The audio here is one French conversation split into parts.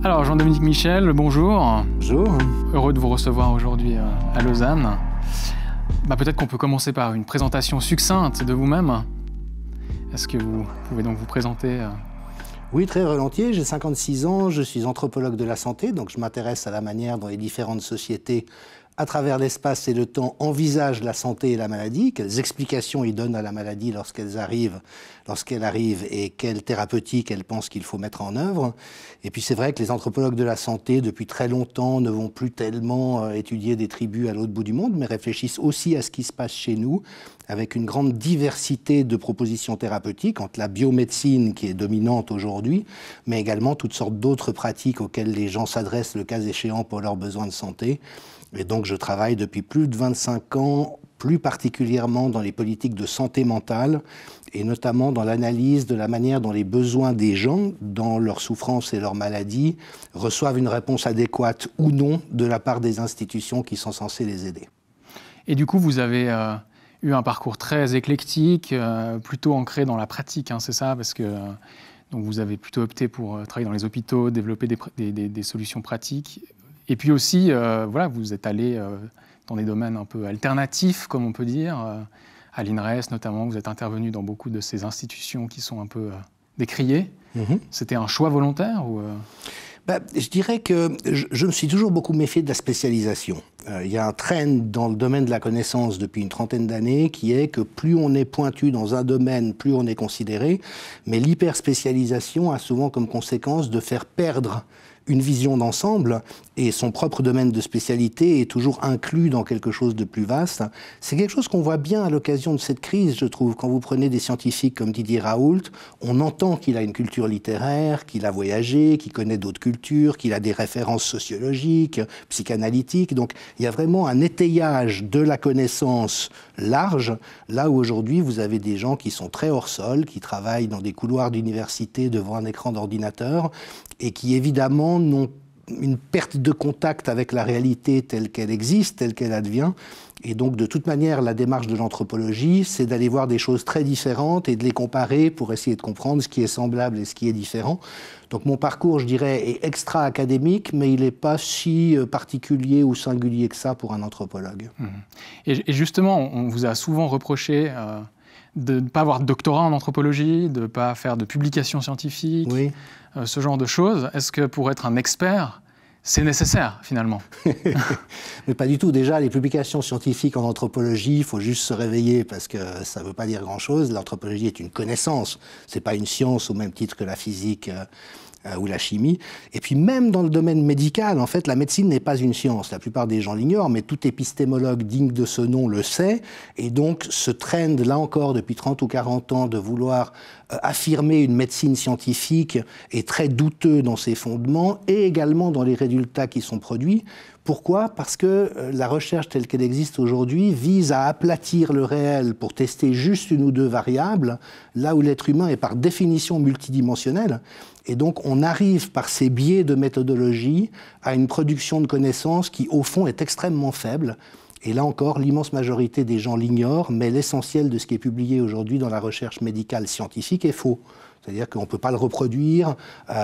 Alors Jean-Dominique Michel, bonjour. Bonjour. Heureux de vous recevoir aujourd'hui à Lausanne. Peut-être qu'on peut commencer par une présentation succincte de vous-même. Est-ce que vous pouvez donc vous présenter Oui, très volontiers. J'ai 56 ans, je suis anthropologue de la santé, donc je m'intéresse à la manière dont les différentes sociétés, à travers l'espace et le temps, envisagent la santé et la maladie, quelles explications ils donnent à la maladie lorsqu'elle arrive et quelles thérapeutiques elles pensent qu'il faut mettre en œuvre. Et puis c'est vrai que les anthropologues de la santé, depuis très longtemps, ne vont plus tellement étudier des tribus à l'autre bout du monde, mais réfléchissent aussi à ce qui se passe chez nous, avec une grande diversité de propositions thérapeutiques, entre la biomédecine qui est dominante aujourd'hui, mais également toutes sortes d'autres pratiques auxquelles les gens s'adressent le cas échéant pour leurs besoins de santé. Et donc je travaille depuis plus de 25 ans, plus particulièrement dans les politiques de santé mentale, et notamment dans l'analyse de la manière dont les besoins des gens, dans leur souffrance et leur maladie, reçoivent une réponse adéquate ou non de la part des institutions qui sont censées les aider. Et du coup, vous avez eu un parcours très éclectique, plutôt ancré dans la pratique, hein, c'est ça? Parce que donc vous avez plutôt opté pour travailler dans les hôpitaux, développer des solutions pratiques. Et puis aussi, voilà, vous êtes allé dans des domaines un peu alternatifs, comme on peut dire. À l'INRES notamment, vous êtes intervenu dans beaucoup de ces institutions qui sont un peu décriées. C'était un choix volontaire ou Je dirais que je me suis toujours beaucoup méfié de la spécialisation. Il y a un trend dans le domaine de la connaissance depuis une trentaine d'années qui est que plus on est pointu dans un domaine, plus on est considéré. Mais l'hyperspécialisation a souvent comme conséquence de faire perdre une vision d'ensemble, et son propre domaine de spécialité est toujours inclus dans quelque chose de plus vaste. C'est quelque chose qu'on voit bien à l'occasion de cette crise, je trouve. Quand vous prenez des scientifiques comme Didier Raoult, on entend qu'il a une culture littéraire, qu'il a voyagé, qu'il connaît d'autres cultures, qu'il a des références sociologiques, psychanalytiques. Donc il y a vraiment un étayage de la connaissance large, là où aujourd'hui vous avez des gens qui sont très hors sol, qui travaillent dans des couloirs d'université devant un écran d'ordinateur, et qui évidemment n'ont une perte de contact avec la réalité telle qu'elle existe, telle qu'elle advient. Et donc, de toute manière, la démarche de l'anthropologie, c'est d'aller voir des choses très différentes et de les comparer pour essayer de comprendre ce qui est semblable et ce qui est différent. Donc, mon parcours, je dirais, est extra-académique, mais il n'est pas si particulier ou singulier que ça pour un anthropologue. Et justement, on vous a souvent reproché de ne pas avoir de doctorat en anthropologie, de ne pas faire de publications scientifiques, oui. Ce genre de choses. Est-ce que pour être un expert, c'est nécessaire finalement? Mais pas du tout. Déjà, les publications scientifiques en anthropologie, il faut juste se réveiller parce que ça ne veut pas dire grand-chose. L'anthropologie est une connaissance, ce n'est pas une science au même titre que la physique ou la chimie. Et puis même dans le domaine médical, en fait, la médecine n'est pas une science. La plupart des gens l'ignorent, mais tout épistémologue digne de ce nom le sait. Et donc ce trend, là encore, depuis 30 ou 40 ans, de vouloir affirmer une médecine scientifique est très douteux dans ses fondements et également dans les résultats qui sont produits. Pourquoi? Parce que la recherche telle qu'elle existe aujourd'hui vise à aplatir le réel pour tester juste une ou deux variables, là où l'être humain est par définition multidimensionnel. Et donc on arrive par ces biais de méthodologie à une production de connaissances qui, au fond, est extrêmement faible. Et là encore, l'immense majorité des gens l'ignorent, mais l'essentiel de ce qui est publié aujourd'hui dans la recherche médicale scientifique est faux. C'est-à-dire qu'on ne peut pas le reproduire.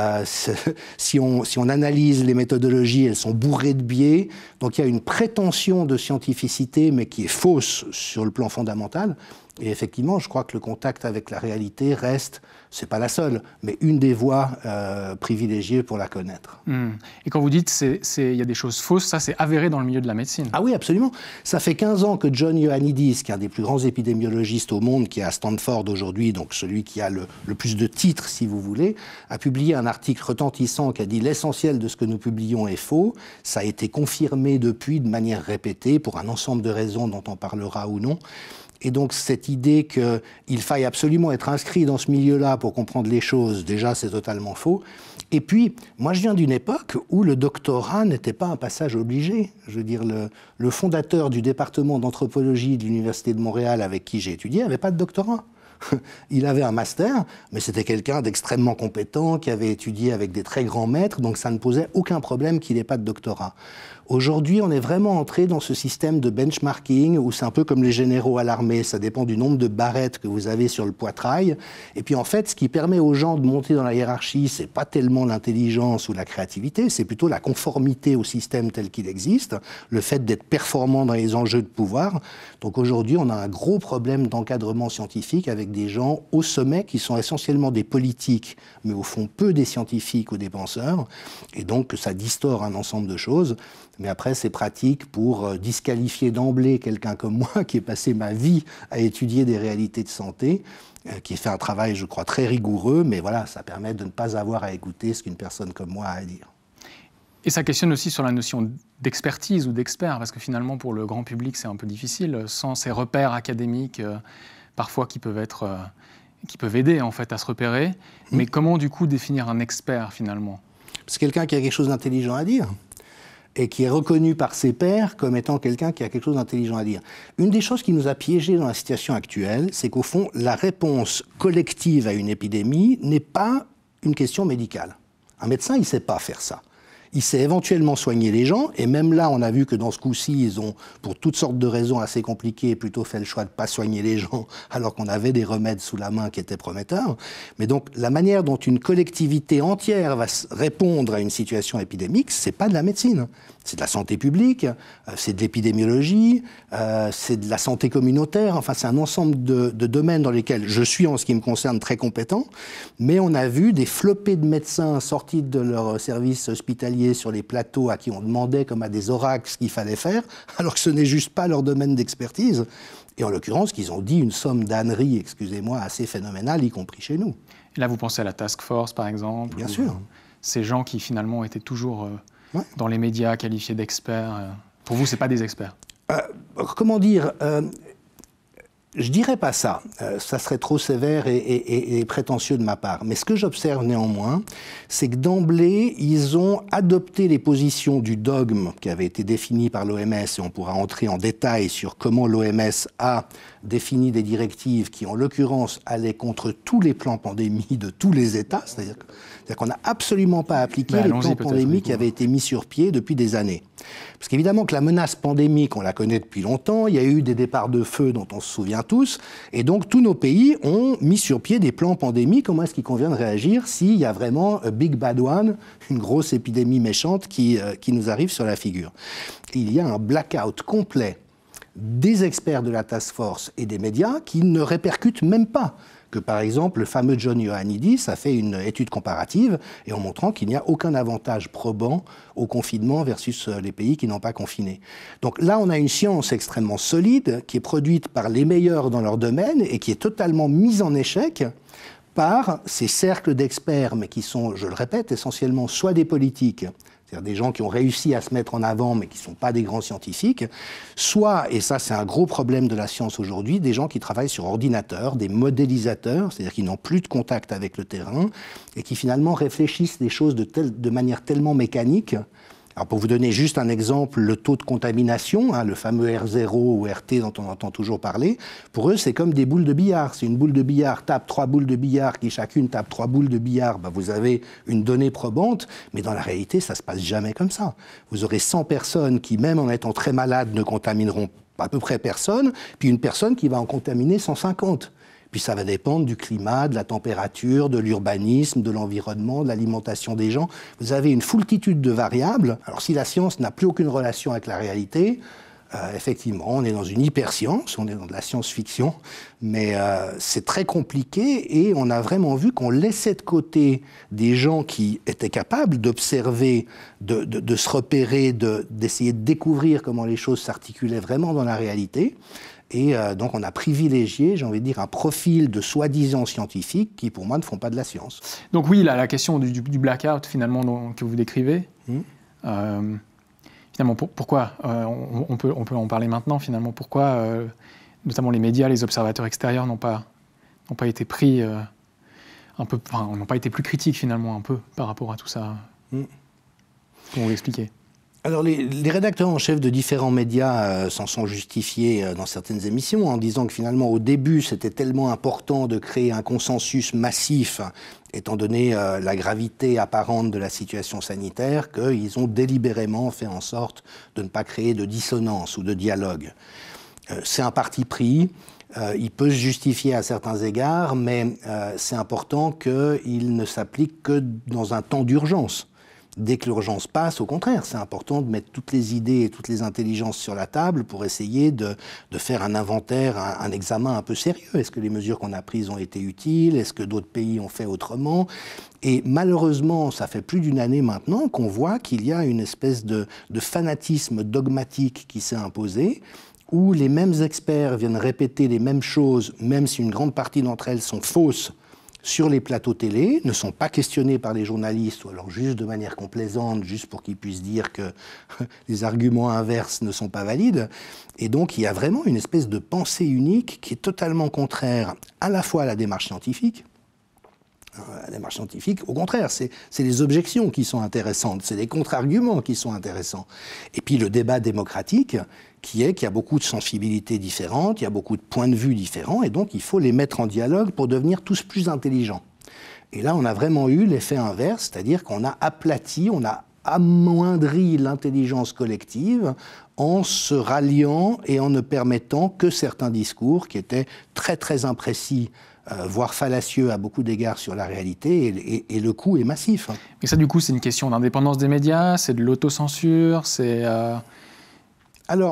Si on analyse les méthodologies, elles sont bourrées de biais. Donc il y a une prétention de scientificité, mais qui est fausse sur le plan fondamental. Et effectivement, je crois que le contact avec la réalité reste, c'est pas la seule, mais une des voies privilégiées pour la connaître. Et quand vous dites il y a des choses fausses, ça c'est avéré dans le milieu de la médecine? Ah oui, absolument. Ça fait 15 ans que John Ioannidis, qui est un des plus grands épidémiologistes au monde, qui est à Stanford aujourd'hui, donc celui qui a le plus de titres, si vous voulez, a publié un article retentissant qui a dit « L'essentiel de ce que nous publions est faux ». Ça a été confirmé depuis de manière répétée pour un ensemble de raisons dont on parlera ou non. Et donc cette idée qu'il faille absolument être inscrit dans ce milieu-là pour comprendre les choses, déjà c'est totalement faux. Et puis, moi je viens d'une époque où le doctorat n'était pas un passage obligé. Je veux dire, le fondateur du département d'anthropologie de l'Université de Montréal avec qui j'ai étudié n'avait pas de doctorat. Il avait un master, mais c'était quelqu'un d'extrêmement compétent, qui avait étudié avec des très grands maîtres, donc ça ne posait aucun problème qu'il n'ait pas de doctorat. Aujourd'hui, on est vraiment entré dans ce système de benchmarking où c'est un peu comme les généraux à l'armée, ça dépend du nombre de barrettes que vous avez sur le poitrail. Et puis en fait, ce qui permet aux gens de monter dans la hiérarchie, c'est pas tellement l'intelligence ou la créativité, c'est plutôt la conformité au système tel qu'il existe, le fait d'être performant dans les enjeux de pouvoir. Donc aujourd'hui, on a un gros problème d'encadrement scientifique avec des gens au sommet qui sont essentiellement des politiques, mais au fond peu des scientifiques ou des penseurs. Et donc ça distord un ensemble de choses. Mais après, c'est pratique pour disqualifier d'emblée quelqu'un comme moi qui ai passé ma vie à étudier des réalités de santé, qui fait un travail, je crois, très rigoureux, mais voilà, ça permet de ne pas avoir à écouter ce qu'une personne comme moi a à dire. Et ça questionne aussi sur la notion d'expertise ou d'expert, parce que finalement, pour le grand public, c'est un peu difficile, sans ces repères académiques, parfois qui peuvent aider en fait à se repérer. Mais comment, du coup, définir un expert, finalement? C'est quelqu'un qui a quelque chose d'intelligent à dire et qui est reconnu par ses pairs comme étant quelqu'un qui a quelque chose d'intelligent à dire. Une des choses qui nous a piégés dans la situation actuelle, c'est qu'au fond, la réponse collective à une épidémie n'est pas une question médicale. Un médecin, il ne sait pas faire ça. Il sait éventuellement soigner les gens, et même là, on a vu que dans ce coup-ci, ils ont, pour toutes sortes de raisons assez compliquées, plutôt fait le choix de ne pas soigner les gens, alors qu'on avait des remèdes sous la main qui étaient prometteurs. Mais donc, la manière dont une collectivité entière va répondre à une situation épidémique, c'est pas de la médecine. C'est de la santé publique, c'est de l'épidémiologie, c'est de la santé communautaire. Enfin, c'est un ensemble de domaines dans lesquels je suis, en ce qui me concerne, très compétent. Mais on a vu des flopées de médecins sortis de leur service hospitalier sur les plateaux à qui on demandait, comme à des oracles, ce qu'il fallait faire, alors que ce n'est juste pas leur domaine d'expertise. Et en l'occurrence, qu'ils ont dit une somme d'âneries, excusez-moi, assez phénoménale, y compris chez nous. Et là, vous pensez à la task force, par exemple? Bien sûr. Ces gens qui, finalement, étaient toujours dans les médias qualifiés d'experts. Pour vous, ce n'est pas des experts? Comment dire je dirais pas ça. Ça serait trop sévère et prétentieux de ma part. Mais ce que j'observe néanmoins, c'est que d'emblée, ils ont adopté les positions du dogme qui avait été défini par l'OMS, et on pourra entrer en détail sur comment l'OMS a défini des directives qui, en l'occurrence, allaient contre tous les plans pandémie de tous les États. C'est-à-dire qu'on n'a absolument pas appliqué les plans pandémie qui avaient été mis sur pied depuis des années. Parce qu'évidemment que la menace pandémique, on la connaît depuis longtemps, il y a eu des départs de feu dont on se souvient tous, et donc tous nos pays ont mis sur pied des plans pandémiques. Comment est-ce qu'il convient de réagir s'il y a vraiment a big bad one, une grosse épidémie méchante qui nous arrive sur la figure? Il y a un blackout complet des experts de la task force et des médias qui ne répercutent même pas. Que par exemple, le fameux John Ioannidis a fait une étude comparative et en montrant qu'il n'y a aucun avantage probant au confinement versus les pays qui n'ont pas confiné. Donc là, on a une science extrêmement solide qui est produite par les meilleurs dans leur domaine et qui est totalement mise en échec par ces cercles d'experts, mais qui sont, je le répète, essentiellement soit des politiques, c'est-à-dire des gens qui ont réussi à se mettre en avant, mais qui ne sont pas des grands scientifiques, soit, et ça c'est un gros problème de la science aujourd'hui, des gens qui travaillent sur ordinateur, des modélisateurs, c'est-à-dire qui n'ont plus de contact avec le terrain, et qui finalement réfléchissent les choses de manière tellement mécanique. Alors pour vous donner juste un exemple, le taux de contamination, le fameux R0 ou RT dont on entend toujours parler, pour eux c'est comme des boules de billard. Si une boule de billard tape 3 boules de billard qui chacune tape 3 boules de billard, vous avez une donnée probante, mais dans la réalité ça ne se passe jamais comme ça. Vous aurez 100 personnes qui, même en étant très malades, ne contamineront à peu près personne, puis une personne qui va en contaminer 150. Puis ça va dépendre du climat, de la température, de l'urbanisme, de l'environnement, de l'alimentation des gens. Vous avez une foultitude de variables. Alors si la science n'a plus aucune relation avec la réalité, effectivement, on est dans une hyperscience, on est dans de la science-fiction, mais c'est très compliqué et on a vraiment vu qu'on laissait de côté des gens qui étaient capables d'observer, de se repérer, d'essayer de découvrir comment les choses s'articulaient vraiment dans la réalité. Et donc on a privilégié, j'ai envie de dire, un profil de soi-disant scientifiques qui, pour moi, ne font pas de la science. Donc oui, la question du blackout, finalement, que vous décrivez, finalement, pourquoi on peut en parler maintenant, finalement, pourquoi, notamment les médias, les observateurs extérieurs n'ont pas été pris un peu, enfin, n'ont pas été plus critiques, finalement, un peu, par rapport à tout ça. Comment vous l'expliquez ? Alors, les rédacteurs en chef de différents médias s'en sont justifiés dans certaines émissions en disant que finalement, au début, c'était tellement important de créer un consensus massif, étant donné la gravité apparente de la situation sanitaire, qu'ils ont délibérément fait en sorte de ne pas créer de dissonance ou de dialogue. C'est un parti pris. Il peut se justifier à certains égards, mais c'est important qu'il ne s'applique que dans un temps d'urgence. Dès que l'urgence passe, au contraire, c'est important de mettre toutes les idées et toutes les intelligences sur la table pour essayer de faire un inventaire, un examen un peu sérieux. Est-ce que les mesures qu'on a prises ont été utiles? Est-ce que d'autres pays ont fait autrement? Et malheureusement, ça fait plus d'une année maintenant qu'on voit qu'il y a une espèce de fanatisme dogmatique qui s'est imposé, où les mêmes experts viennent répéter les mêmes choses, même si une grande partie d'entre elles sont fausses, sur les plateaux télé, ne sont pas questionnés par les journalistes, ou alors juste de manière complaisante, juste pour qu'ils puissent dire que les arguments inverses ne sont pas valides. Et donc, il y a vraiment une espèce de pensée unique qui est totalement contraire à la fois à la démarche scientifique. La démarche scientifique, au contraire, c'est les objections qui sont intéressantes, c'est les contre-arguments qui sont intéressants. Et puis le débat démocratique, qui est qu'il y a beaucoup de sensibilités différentes, il y a beaucoup de points de vue différents, et donc il faut les mettre en dialogue pour devenir tous plus intelligents. Et là, on a vraiment eu l'effet inverse, c'est-à-dire qu'on a aplati, on a amoindri l'intelligence collective en se ralliant et en ne permettant que certains discours qui étaient très très imprécis, voire fallacieux à beaucoup d'égards sur la réalité, et le coût est massif. Mais ça, du coup, c'est une question d'indépendance des médias, c'est de l'autocensure, c'est... Alors,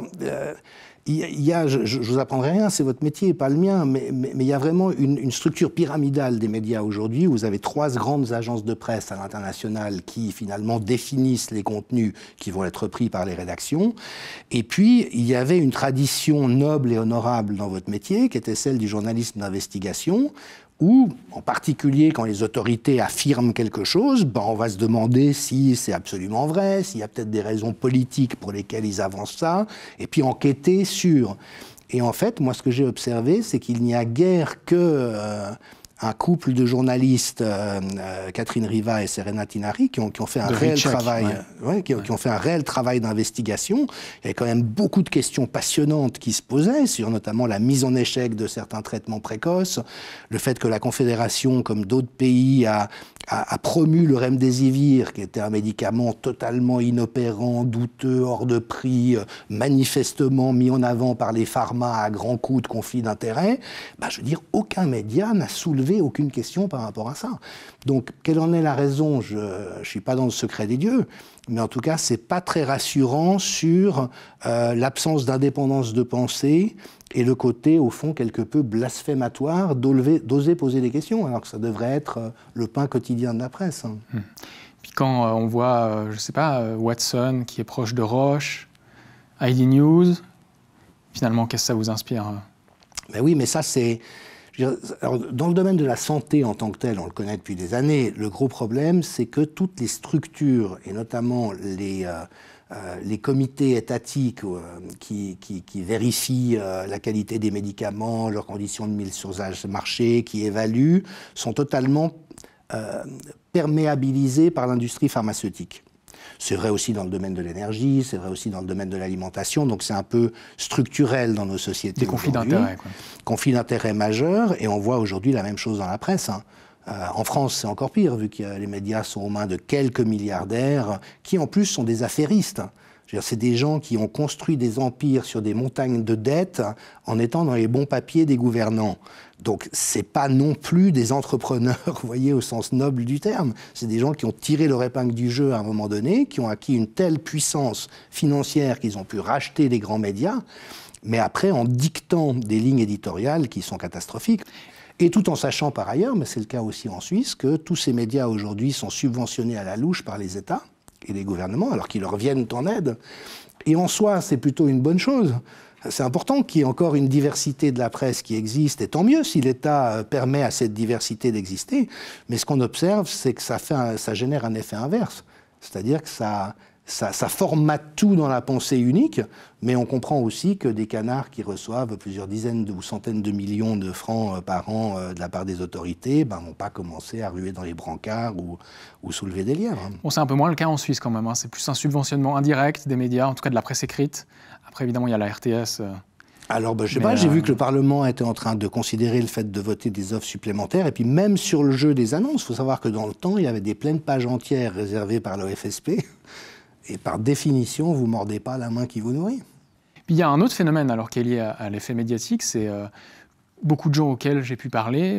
je vous apprendrai rien, c'est votre métier, pas le mien, mais il y a vraiment une structure pyramidale des médias aujourd'hui. Vous avez 3 grandes agences de presse à l'international qui, finalement, définissent les contenus qui vont être pris par les rédactions. Et puis, il y avait une tradition noble et honorable dans votre métier, qui était celle du journalisme d'investigation, où, en particulier quand les autorités affirment quelque chose, on va se demander si c'est absolument vrai, s'il y a peut-être des raisons politiques pour lesquelles ils avancent ça, et puis enquêter sur. Et en fait, moi, ce que j'ai observé, c'est qu'il n'y a guère que un couple de journalistes, Catherine Riva et Serena Tinari, qui ont fait un réel travail, qui ont fait un réel travail d'investigation. Il y avait quand même beaucoup de questions passionnantes qui se posaient sur notamment la mise en échec de certains traitements précoces, le fait que la Confédération, comme d'autres pays, a promu le remdesivir, qui était un médicament totalement inopérant, douteux, hors de prix, manifestement mis en avant par les pharma à grands coups de conflit d'intérêts. Je veux dire, aucun média n'a soulevé aucune question par rapport à ça. Donc, quelle en est la raison? Je ne suis pas dans le secret des dieux, mais en tout cas, ce n'est pas très rassurant sur l'absence d'indépendance de pensée et le côté, au fond, quelque peu blasphématoire d'oser poser des questions, alors que ça devrait être le pain quotidien de la presse. Puis quand on voit, je ne sais pas, Watson qui est proche de Roche, ID News, finalement, qu'est-ce que ça vous inspire? Ben oui, mais ça, c'est... Alors, dans le domaine de la santé en tant que tel, on le connaît depuis des années, le gros problème, c'est que toutes les structures, et notamment les comités étatiques qui vérifient la qualité des médicaments, leurs conditions de mise sur le marché, qui évaluent, sont totalement perméabilisés par l'industrie pharmaceutique. C'est vrai aussi dans le domaine de l'énergie, c'est vrai aussi dans le domaine de l'alimentation, donc c'est un peu structurel dans nos sociétés. Des conflits d'intérêts, quoi. Conflits d'intérêts majeurs, et on voit aujourd'hui la même chose dans la presse. En France, c'est encore pire, vu que les médias sont aux mains de quelques milliardaires, qui en plus sont des affairistes. C'est des gens qui ont construit des empires sur des montagnes de dettes en étant dans les bons papiers des gouvernants. Donc, ce n'est pas non plus des entrepreneurs, vous voyez, au sens noble du terme. C'est des gens qui ont tiré leur épingle du jeu à un moment donné, qui ont acquis une telle puissance financière qu'ils ont pu racheter les grands médias, mais après en dictant des lignes éditoriales qui sont catastrophiques. Et tout en sachant par ailleurs, mais c'est le cas aussi en Suisse, que tous ces médias aujourd'hui sont subventionnés à la louche par les États et les gouvernements, alors qu'ils leur viennent en aide. Et en soi, c'est plutôt une bonne chose. C'est important qu'il y ait encore une diversité de la presse qui existe, et tant mieux si l'État permet à cette diversité d'exister. Mais ce qu'on observe, c'est que ça génère un effet inverse. C'est-à-dire que ça ça formate tout dans la pensée unique, mais on comprend aussi que des canards qui reçoivent plusieurs dizaines ou centaines de millions de francs par an de la part des autorités vont pas commencer à ruer dans les brancards ou soulever des lièvres. Bon, c'est un peu moins le cas en Suisse quand même, hein. C'est plus un subventionnement indirect des médias, en tout cas de la presse écrite. Après, évidemment, il y a la RTS. Alors, je sais pas, j'ai vu que le Parlement était en train de considérer le fait de voter des offres supplémentaires. Et puis, même sur le jeu des annonces, il faut savoir que dans le temps, il y avait des pleines pages entières réservées par l'OFSP. Et par définition, vous ne mordez pas la main qui vous nourrit. Puis il y a un autre phénomène alors, qui est lié à l'effet médiatique, c'est beaucoup de gens auxquels j'ai pu parler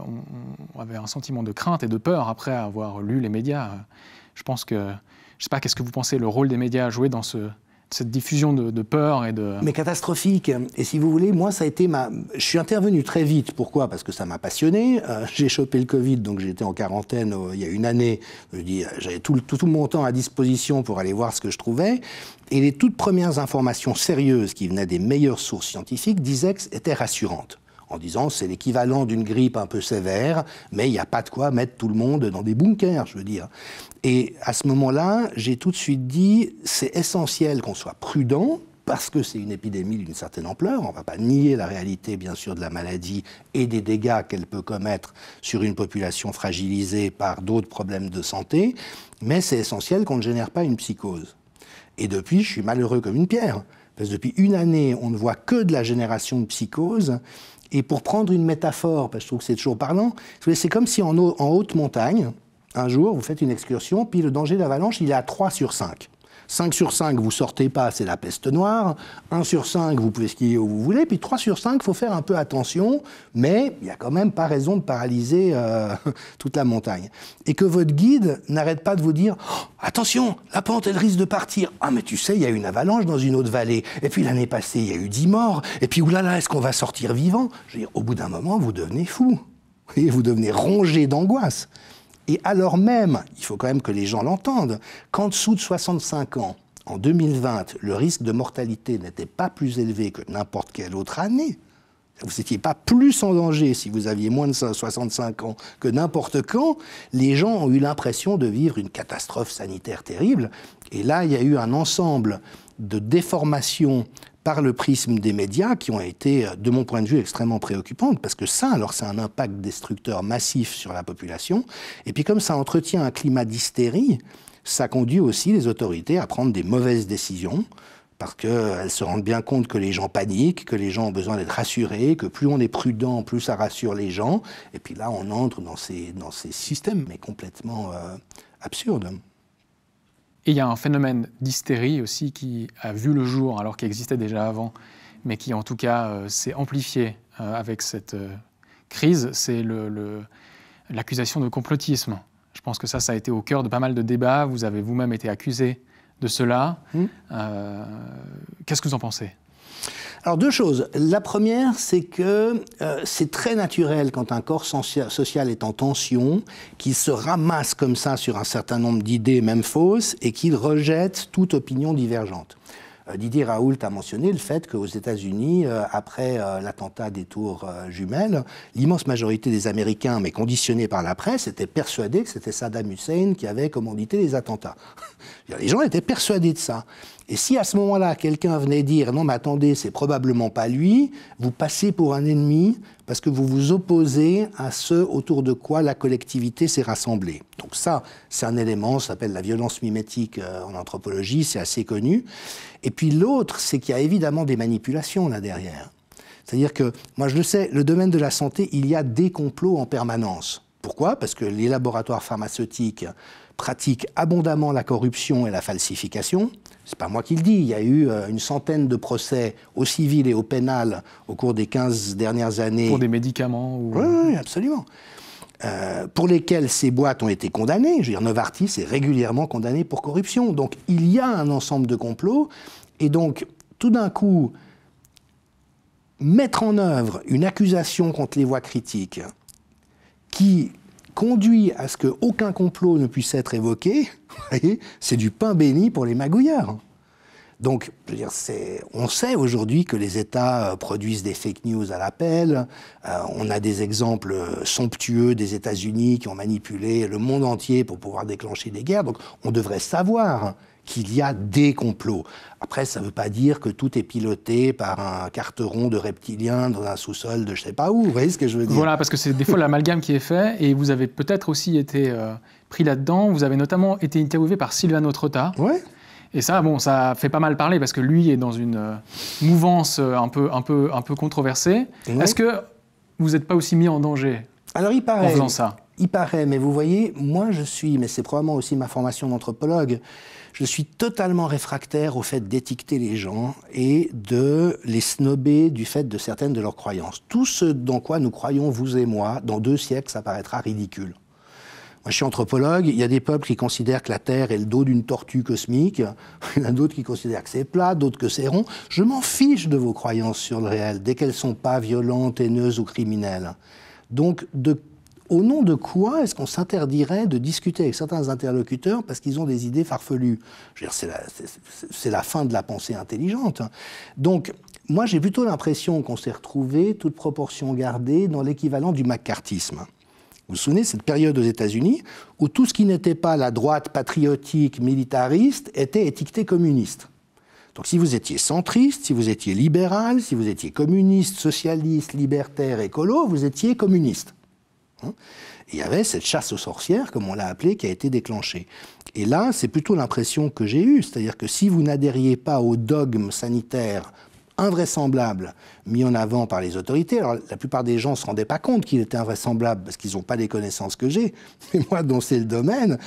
avaient un sentiment de crainte et de peur après avoir lu les médias. Je pense que, je ne sais pas, qu'est-ce que vous pensez, le rôle des médias à jouer dans cette diffusion de peur et de... Mais catastrophique. Et si vous voulez, moi, ça a été Je suis intervenu très vite. Pourquoi? Parce que ça m'a passionné. J'ai chopé le Covid, donc j'étais en quarantaine il y a une année. J'avais tout mon temps à disposition pour aller voir ce que je trouvais. Et les toutes premières informations sérieuses qui venaient des meilleures sources scientifiques disaient que c'était rassurantes. En disant c'est l'équivalent d'une grippe un peu sévère, mais il n'y a pas de quoi mettre tout le monde dans des bunkers, je veux dire. Et à ce moment-là, j'ai tout de suite dit c'est essentiel qu'on soit prudent, parce que c'est une épidémie d'une certaine ampleur. On ne va pas nier la réalité, bien sûr, de la maladie et des dégâts qu'elle peut commettre sur une population fragilisée par d'autres problèmes de santé, mais c'est essentiel qu'on ne génère pas une psychose. Et depuis, je suis malheureux comme une pierre, parce que depuis une année, on ne voit que de la génération de psychose. Et pour prendre une métaphore, parce que je trouve que c'est toujours parlant, c'est comme si en haute montagne, un jour, vous faites une excursion, puis le danger d'avalanche, il est à 3 sur 5. 5 sur 5, vous sortez pas, c'est la peste noire. 1 sur 5, vous pouvez skier où vous voulez. Puis 3 sur 5, il faut faire un peu attention, mais il n'y a quand même pas raison de paralyser toute la montagne. Et que votre guide n'arrête pas de vous dire oh, « Attention, la pente, elle risque de partir. Ah, mais tu sais, il y a eu une avalanche dans une autre vallée. Et puis l'année passée, il y a eu 10 morts. Et puis oulala, est-ce qu'on va sortir vivant ?» Je veux dire, au bout d'un moment, vous devenez fou. Et vous devenez rongé d'angoisse. Et alors même, il faut quand même que les gens l'entendent, qu'en dessous de 65 ans, en 2020, le risque de mortalité n'était pas plus élevé que n'importe quelle autre année. Vous n'étiez pas plus en danger si vous aviez moins de 65 ans que n'importe quand. Les gens ont eu l'impression de vivre une catastrophe sanitaire terrible. Et là, il y a eu un ensemble de déformations par le prisme des médias qui ont été, de mon point de vue, extrêmement préoccupantes, parce que ça, alors c'est un impact destructeur massif sur la population, et puis comme ça entretient un climat d'hystérie, ça conduit aussi les autorités à prendre des mauvaises décisions, parce qu'elles se rendent bien compte que les gens paniquent, que les gens ont besoin d'être rassurés, que plus on est prudent, plus ça rassure les gens, et puis là on entre dans ces systèmes, mais complètement absurdes. Et il y a un phénomène d'hystérie aussi qui a vu le jour, alors qu'il existait déjà avant, mais qui en tout cas s'est amplifié avec cette crise, c'est l'accusation de complotisme. Je pense que ça a été au cœur de pas mal de débats. Vous avez vous-même été accusé de cela. Qu'est-ce que vous en pensez ? Alors deux choses. La première, c'est que c'est très naturel quand un corps social est en tension, qu'il se ramasse comme ça sur un certain nombre d'idées, même fausses, et qu'il rejette toute opinion divergente. Didier Raoult a mentionné le fait qu'aux États-Unis, après l'attentat des tours jumelles, l'immense majorité des Américains, mais conditionnés par la presse, étaient persuadés que c'était Saddam Hussein qui avait commandité les attentats. Les gens étaient persuadés de ça. Et si à ce moment-là, quelqu'un venait dire « Non, mais attendez, c'est probablement pas lui », vous passez pour un ennemi parce que vous vous opposez à ce autour de quoi la collectivité s'est rassemblée. Donc ça, c'est un élément, ça s'appelle la violence mimétique en anthropologie, c'est assez connu. Et puis l'autre, c'est qu'il y a évidemment des manipulations là derrière. C'est-à-dire que, moi je le sais, le domaine de la santé, il y a des complots en permanence. Pourquoi ? Parce que les laboratoires pharmaceutiques pratiquent abondamment la corruption et la falsification. C'est pas moi qui le dis, il y a eu une centaine de procès au civil et au pénal au cours des 15 dernières années. Pour des médicaments ou... Oui, absolument. Pour lesquels ces boîtes ont été condamnées. Je veux dire, Novartis est régulièrement condamné pour corruption. Donc, il y a un ensemble de complots. Et donc, tout d'un coup, mettre en œuvre une accusation contre les voix critiques qui conduit à ce qu'aucun complot ne puisse être évoqué, c'est du pain béni pour les magouilleurs. Donc, je veux dire, on sait aujourd'hui que les États produisent des fake news à l'appel. On a des exemples somptueux des États-Unis qui ont manipulé le monde entier pour pouvoir déclencher des guerres. Donc, on devrait savoir qu'il y a des complots. Après, ça ne veut pas dire que tout est piloté par un carteron de reptiliens dans un sous-sol de je ne sais pas où. Vous voyez ce que je veux dire? Voilà, parce que c'est des fois l'amalgame qui est fait, et vous avez peut-être aussi été pris là-dedans. Vous avez notamment été interviewé par Silvano Trotta. Ouais. Et ça, bon, ça fait pas mal parler parce que lui est dans une mouvance un peu controversée. Ouais. Est-ce que vous n'êtes pas aussi mis en danger Alors, il paraît, en faisant ça? Il paraît, mais vous voyez, moi je suis, mais c'est probablement aussi ma formation d'anthropologue, je suis totalement réfractaire au fait d'étiqueter les gens et de les snober du fait de certaines de leurs croyances. Tout ce dans quoi nous croyons, vous et moi, dans 2 siècles, ça paraîtra ridicule. Moi, je suis anthropologue, il y a des peuples qui considèrent que la Terre est le dos d'une tortue cosmique, il y en a d'autres qui considèrent que c'est plat, d'autres que c'est rond. Je m'en fiche de vos croyances sur le réel, dès qu'elles ne sont pas violentes, haineuses ou criminelles. Donc, au nom de quoi est-ce qu'on s'interdirait de discuter avec certains interlocuteurs parce qu'ils ont des idées farfelues? Je veux dire, c'est la fin de la pensée intelligente. Donc, moi, j'ai plutôt l'impression qu'on s'est retrouvé, toute proportion gardée, dans l'équivalent du macartisme. Vous vous souvenez, cette période aux États-Unis où tout ce qui n'était pas la droite patriotique, militariste, était étiqueté communiste. Donc si vous étiez centriste, si vous étiez libéral, si vous étiez communiste, socialiste, libertaire, écolo, vous étiez communiste. Et il y avait cette chasse aux sorcières, comme on l'a appelée, qui a été déclenchée. Et là, c'est plutôt l'impression que j'ai eue, c'est-à-dire que si vous n'adhériez pas au dogme sanitaire invraisemblable mis en avant par les autorités. Alors, la plupart des gens ne se rendaient pas compte qu'il était invraisemblable parce qu'ils n'ont pas les connaissances que j'ai. Mais moi, dont c'est le domaine,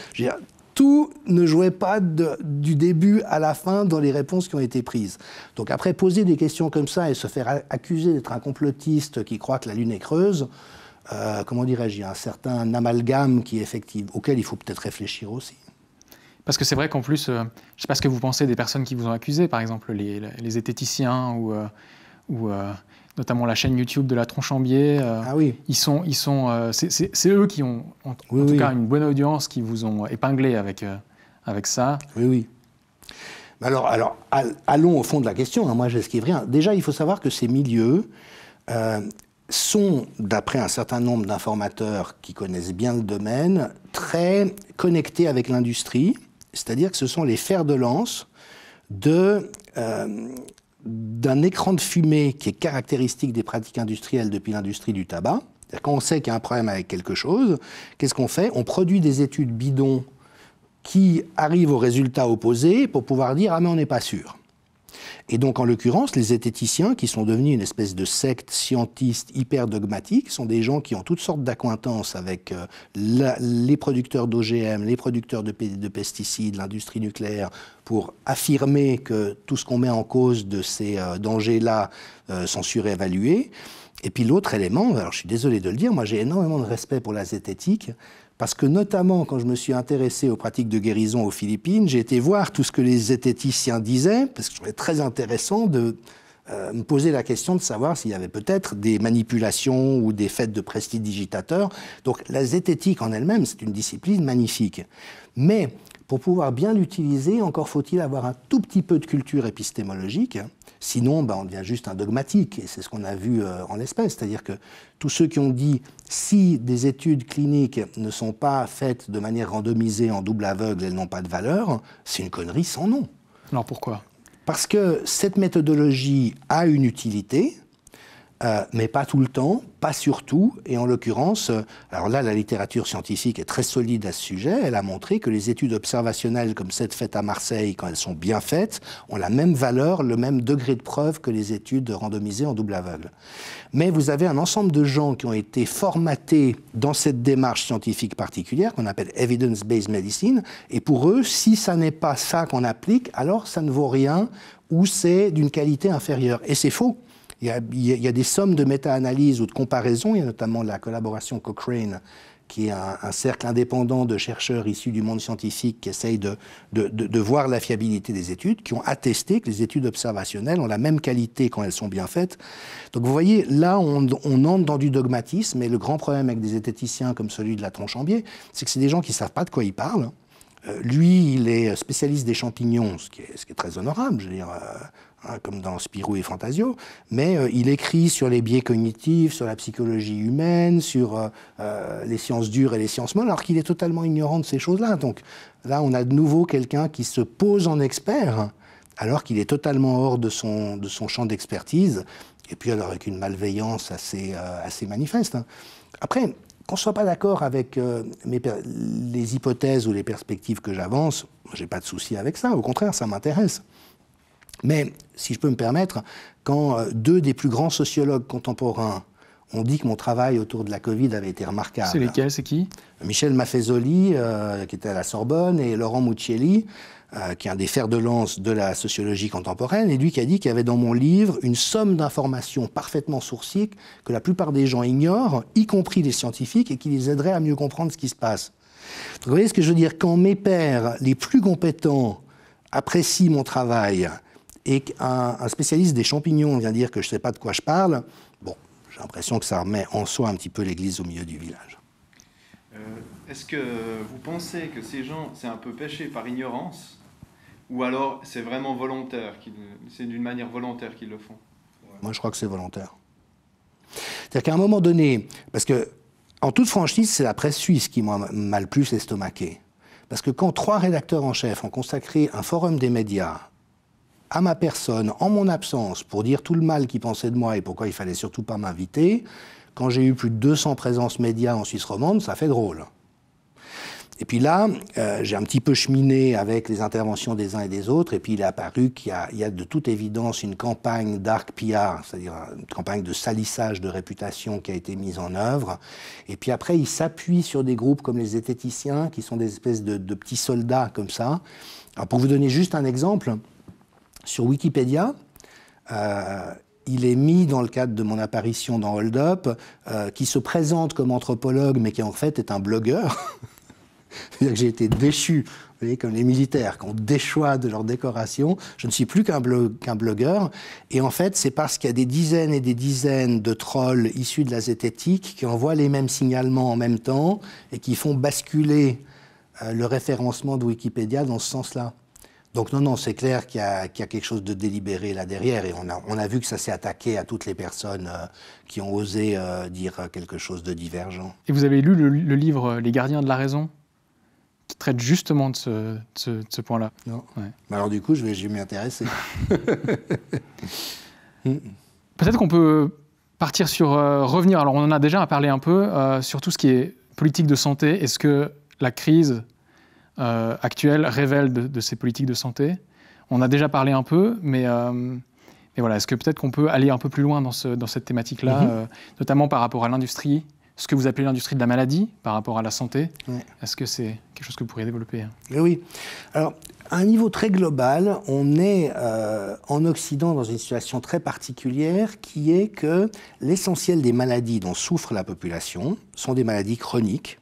tout ne jouait pas du début à la fin dans les réponses qui ont été prises. Donc après, poser des questions comme ça et se faire accuser d'être un complotiste qui croit que la Lune est creuse, comment dirais-je, il y a un certain amalgame qui est effectif, auquel il faut peut-être réfléchir aussi. Parce que c'est vrai qu'en plus, je ne sais pas ce que vous pensez des personnes qui vous ont accusé, par exemple les zététiciens ou notamment la chaîne YouTube de la Tronchambier. Ah oui. C'est eux qui ont, en tout cas, une bonne audience, qui vous ont épinglé avec ça. Oui, oui. Alors allons au fond de la question. Moi, je n'esquive rien. Déjà, il faut savoir que ces milieux sont, d'après un certain nombre d'informateurs qui connaissent bien le domaine, très connectés avec l'industrie. C'est-à-dire que ce sont les fers de lance d'un écran de fumée qui est caractéristique des pratiques industrielles depuis l'industrie du tabac. Quand on sait qu'il y a un problème avec quelque chose, qu'est-ce qu'on fait? On produit des études bidons qui arrivent au résultat opposé pour pouvoir dire « Ah, mais on n'est pas sûr ». Et donc, en l'occurrence, les zététiciens, qui sont devenus une espèce de secte scientiste hyper dogmatique, sont des gens qui ont toutes sortes d'accointances avec les producteurs d'OGM, les producteurs de pesticides, l'industrie nucléaire, pour affirmer que tout ce qu'on met en cause de ces dangers-là sont surévalués. Et puis l'autre élément, alors je suis désolé de le dire, moi j'ai énormément de respect pour la zététique, parce que notamment quand je me suis intéressé aux pratiques de guérison aux Philippines, j'ai été voir tout ce que les zététiciens disaient, parce que je trouvais très intéressant de me poser la question de savoir s'il y avait peut-être des manipulations ou des faits de prestidigitateurs. Donc la zététique en elle-même, c'est une discipline magnifique. Mais pour pouvoir bien l'utiliser, encore faut-il avoir un tout petit peu de culture épistémologique. Sinon, on devient juste un dogmatique, et c'est ce qu'on a vu en l'espèce. C'est-à-dire que tous ceux qui ont dit si des études cliniques ne sont pas faites de manière randomisée en double aveugle, elles n'ont pas de valeur, c'est une connerie sans nom. Alors pourquoi? Parce que cette méthodologie a une utilité, mais pas tout le temps, pas surtout, et en l'occurrence, alors là, la littérature scientifique est très solide à ce sujet, elle a montré que les études observationnelles comme celles faites à Marseille, quand elles sont bien faites, ont la même valeur, le même degré de preuve que les études randomisées en double aveugle. Mais vous avez un ensemble de gens qui ont été formatés dans cette démarche scientifique particulière, qu'on appelle evidence-based medicine, et pour eux, si ça n'est pas ça qu'on applique, alors ça ne vaut rien, ou c'est d'une qualité inférieure. Et c'est faux. Il y a des sommes de méta-analyse ou de comparaison. Il y a notamment la collaboration Cochrane, qui est un cercle indépendant de chercheurs issus du monde scientifique qui essayent de voir la fiabilité des études, qui ont attesté que les études observationnelles ont la même qualité quand elles sont bien faites. Donc vous voyez, là, on entre dans du dogmatisme, et le grand problème avec des zététiciens comme celui de la Tronchambier, c'est que c'est des gens qui ne savent pas de quoi ils parlent. Lui, il est spécialiste des champignons, ce qui est très honorable, je veux dire, comme dans Spirou et Fantasio, mais il écrit sur les biais cognitifs, sur la psychologie humaine, sur les sciences dures et les sciences molles, alors qu'il est totalement ignorant de ces choses-là. Donc là, on a de nouveau quelqu'un qui se pose en expert, alors qu'il est totalement hors de son champ d'expertise, et puis alors avec une malveillance assez manifeste. Après, qu'on ne soit pas d'accord avec les hypothèses ou les perspectives que j'avance, je n'ai pas de souci avec ça, au contraire, ça m'intéresse. Mais, si je peux me permettre, quand deux des plus grands sociologues contemporains ont dit que mon travail autour de la Covid avait été remarquable... C'est lesquels, c'est qui? Michel Maffezoli, qui était à la Sorbonne, et Laurent Muccielli, qui est un des fers de lance de la sociologie contemporaine, et lui qui a dit qu'il y avait dans mon livre une somme d'informations parfaitement sourcées que la plupart des gens ignorent, y compris les scientifiques, et qui les aiderait à mieux comprendre ce qui se passe. Donc, vous voyez ce que je veux dire? Quand mes pairs, les plus compétents, apprécient mon travail, et qu'un spécialiste des champignons vient dire que je ne sais pas de quoi je parle, bon, j'ai l'impression que ça remet en soi un petit peu l'église au milieu du village. Est-ce que vous pensez que ces gens, c'est un peu péché par ignorance, ou alors c'est vraiment volontaire, c'est d'une manière volontaire qu'ils le font? Moi, je crois que c'est volontaire. C'est-à-dire qu'à un moment donné, parce que, en toute franchise, c'est la presse suisse qui m'a le plus estomaqué. Parce que quand 3 rédacteurs en chef ont consacré un forum des médias à ma personne, en mon absence, pour dire tout le mal qu'ils pensaient de moi et pourquoi il fallait surtout pas m'inviter, quand j'ai eu plus de 200 présences médias en Suisse romande, ça fait drôle. Et puis là, j'ai un petit peu cheminé avec les interventions des uns et des autres, et puis il est apparu qu'il y a de toute évidence une campagne dark PR, c'est-à-dire une campagne de salissage de réputation qui a été mise en œuvre. Et puis après, il s'appuie sur des groupes comme les zététiciens, qui sont des espèces de petits soldats comme ça. Alors pour vous donner juste un exemple, sur Wikipédia, il est mis dans le cadre de mon apparition dans Hold Up, qui se présente comme anthropologue, mais qui en fait est un blogueur. C'est-à-dire que j'ai été déchu, vous voyez, comme les militaires, qu'on déchoit de leur décoration. Je ne suis plus qu'un blogueur. Et en fait, c'est parce qu'il y a des dizaines et des dizaines de trolls issus de la zététique qui envoient les mêmes signalements en même temps et qui font basculer le référencement de Wikipédia dans ce sens-là. Donc non, c'est clair qu'il y a quelque chose de délibéré là derrière, et on a vu que ça s'est attaqué à toutes les personnes qui ont osé dire quelque chose de divergent. Et vous avez lu le livre « Les gardiens de la raison » qui traite justement de ce point-là? Non. Ouais. Alors du coup, je vais m'y intéresser. Peut-être qu'on peut partir sur... revenir, alors on en a déjà parlé un peu, sur tout ce qui est politique de santé. Est-ce que la crise actuelle révèle de ces politiques de santé? On a déjà parlé un peu, mais voilà, est-ce que peut-être qu'on peut aller un peu plus loin dans cette thématique-là, notamment par rapport à l'industrie, ce que vous appelez l'industrie de la maladie, par rapport à la santé? Ouais. Est-ce que c'est quelque chose que vous pourriez développer? Oui. Alors, à un niveau très global, on est en Occident dans une situation très particulière qui est que l'essentiel des maladies dont souffre la population sont des maladies chroniques,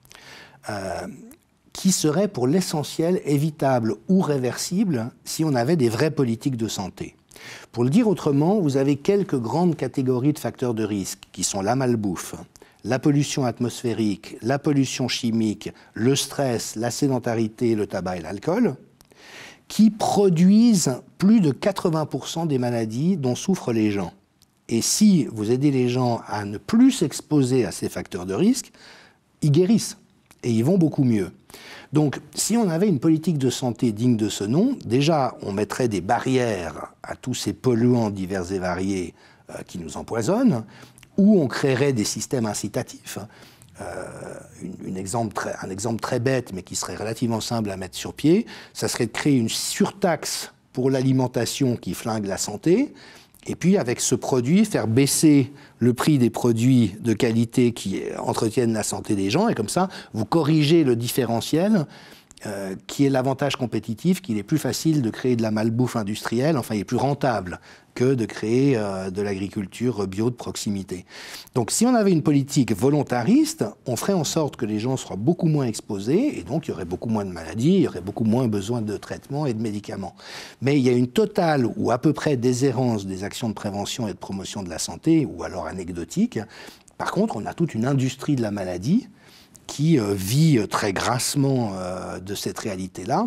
qui seraient pour l'essentiel évitables ou réversibles si on avait des vraies politiques de santé. Pour le dire autrement, vous avez quelques grandes catégories de facteurs de risque qui sont la malbouffe, la pollution atmosphérique, la pollution chimique, le stress, la sédentarité, le tabac et l'alcool, qui produisent plus de 80% des maladies dont souffrent les gens. Et si vous aidez les gens à ne plus s'exposer à ces facteurs de risque, ils guérissent et ils vont beaucoup mieux. Donc, si on avait une politique de santé digne de ce nom, déjà, on mettrait des barrières à tous ces polluants divers et variés qui nous empoisonnent, ou on créerait des systèmes incitatifs. Un exemple très bête, mais qui serait relativement simple à mettre sur pied, ça serait de créer une surtaxe pour l'alimentation qui flingue la santé, et puis avec ce produit, faire baisser le prix des produits de qualité qui entretiennent la santé des gens, et comme ça, vous corrigez le différentiel qui est l'avantage compétitif, qu'il est plus facile de créer de la malbouffe industrielle, enfin il est plus rentable que de créer de l'agriculture bio de proximité. Donc si on avait une politique volontariste, on ferait en sorte que les gens soient beaucoup moins exposés, et donc il y aurait beaucoup moins de maladies, il y aurait beaucoup moins besoin de traitements et de médicaments. Mais il y a une totale ou à peu près déshérence des actions de prévention et de promotion de la santé, ou alors anecdotique. Par contre, on a toute une industrie de la maladie qui vit très grassement de cette réalité-là.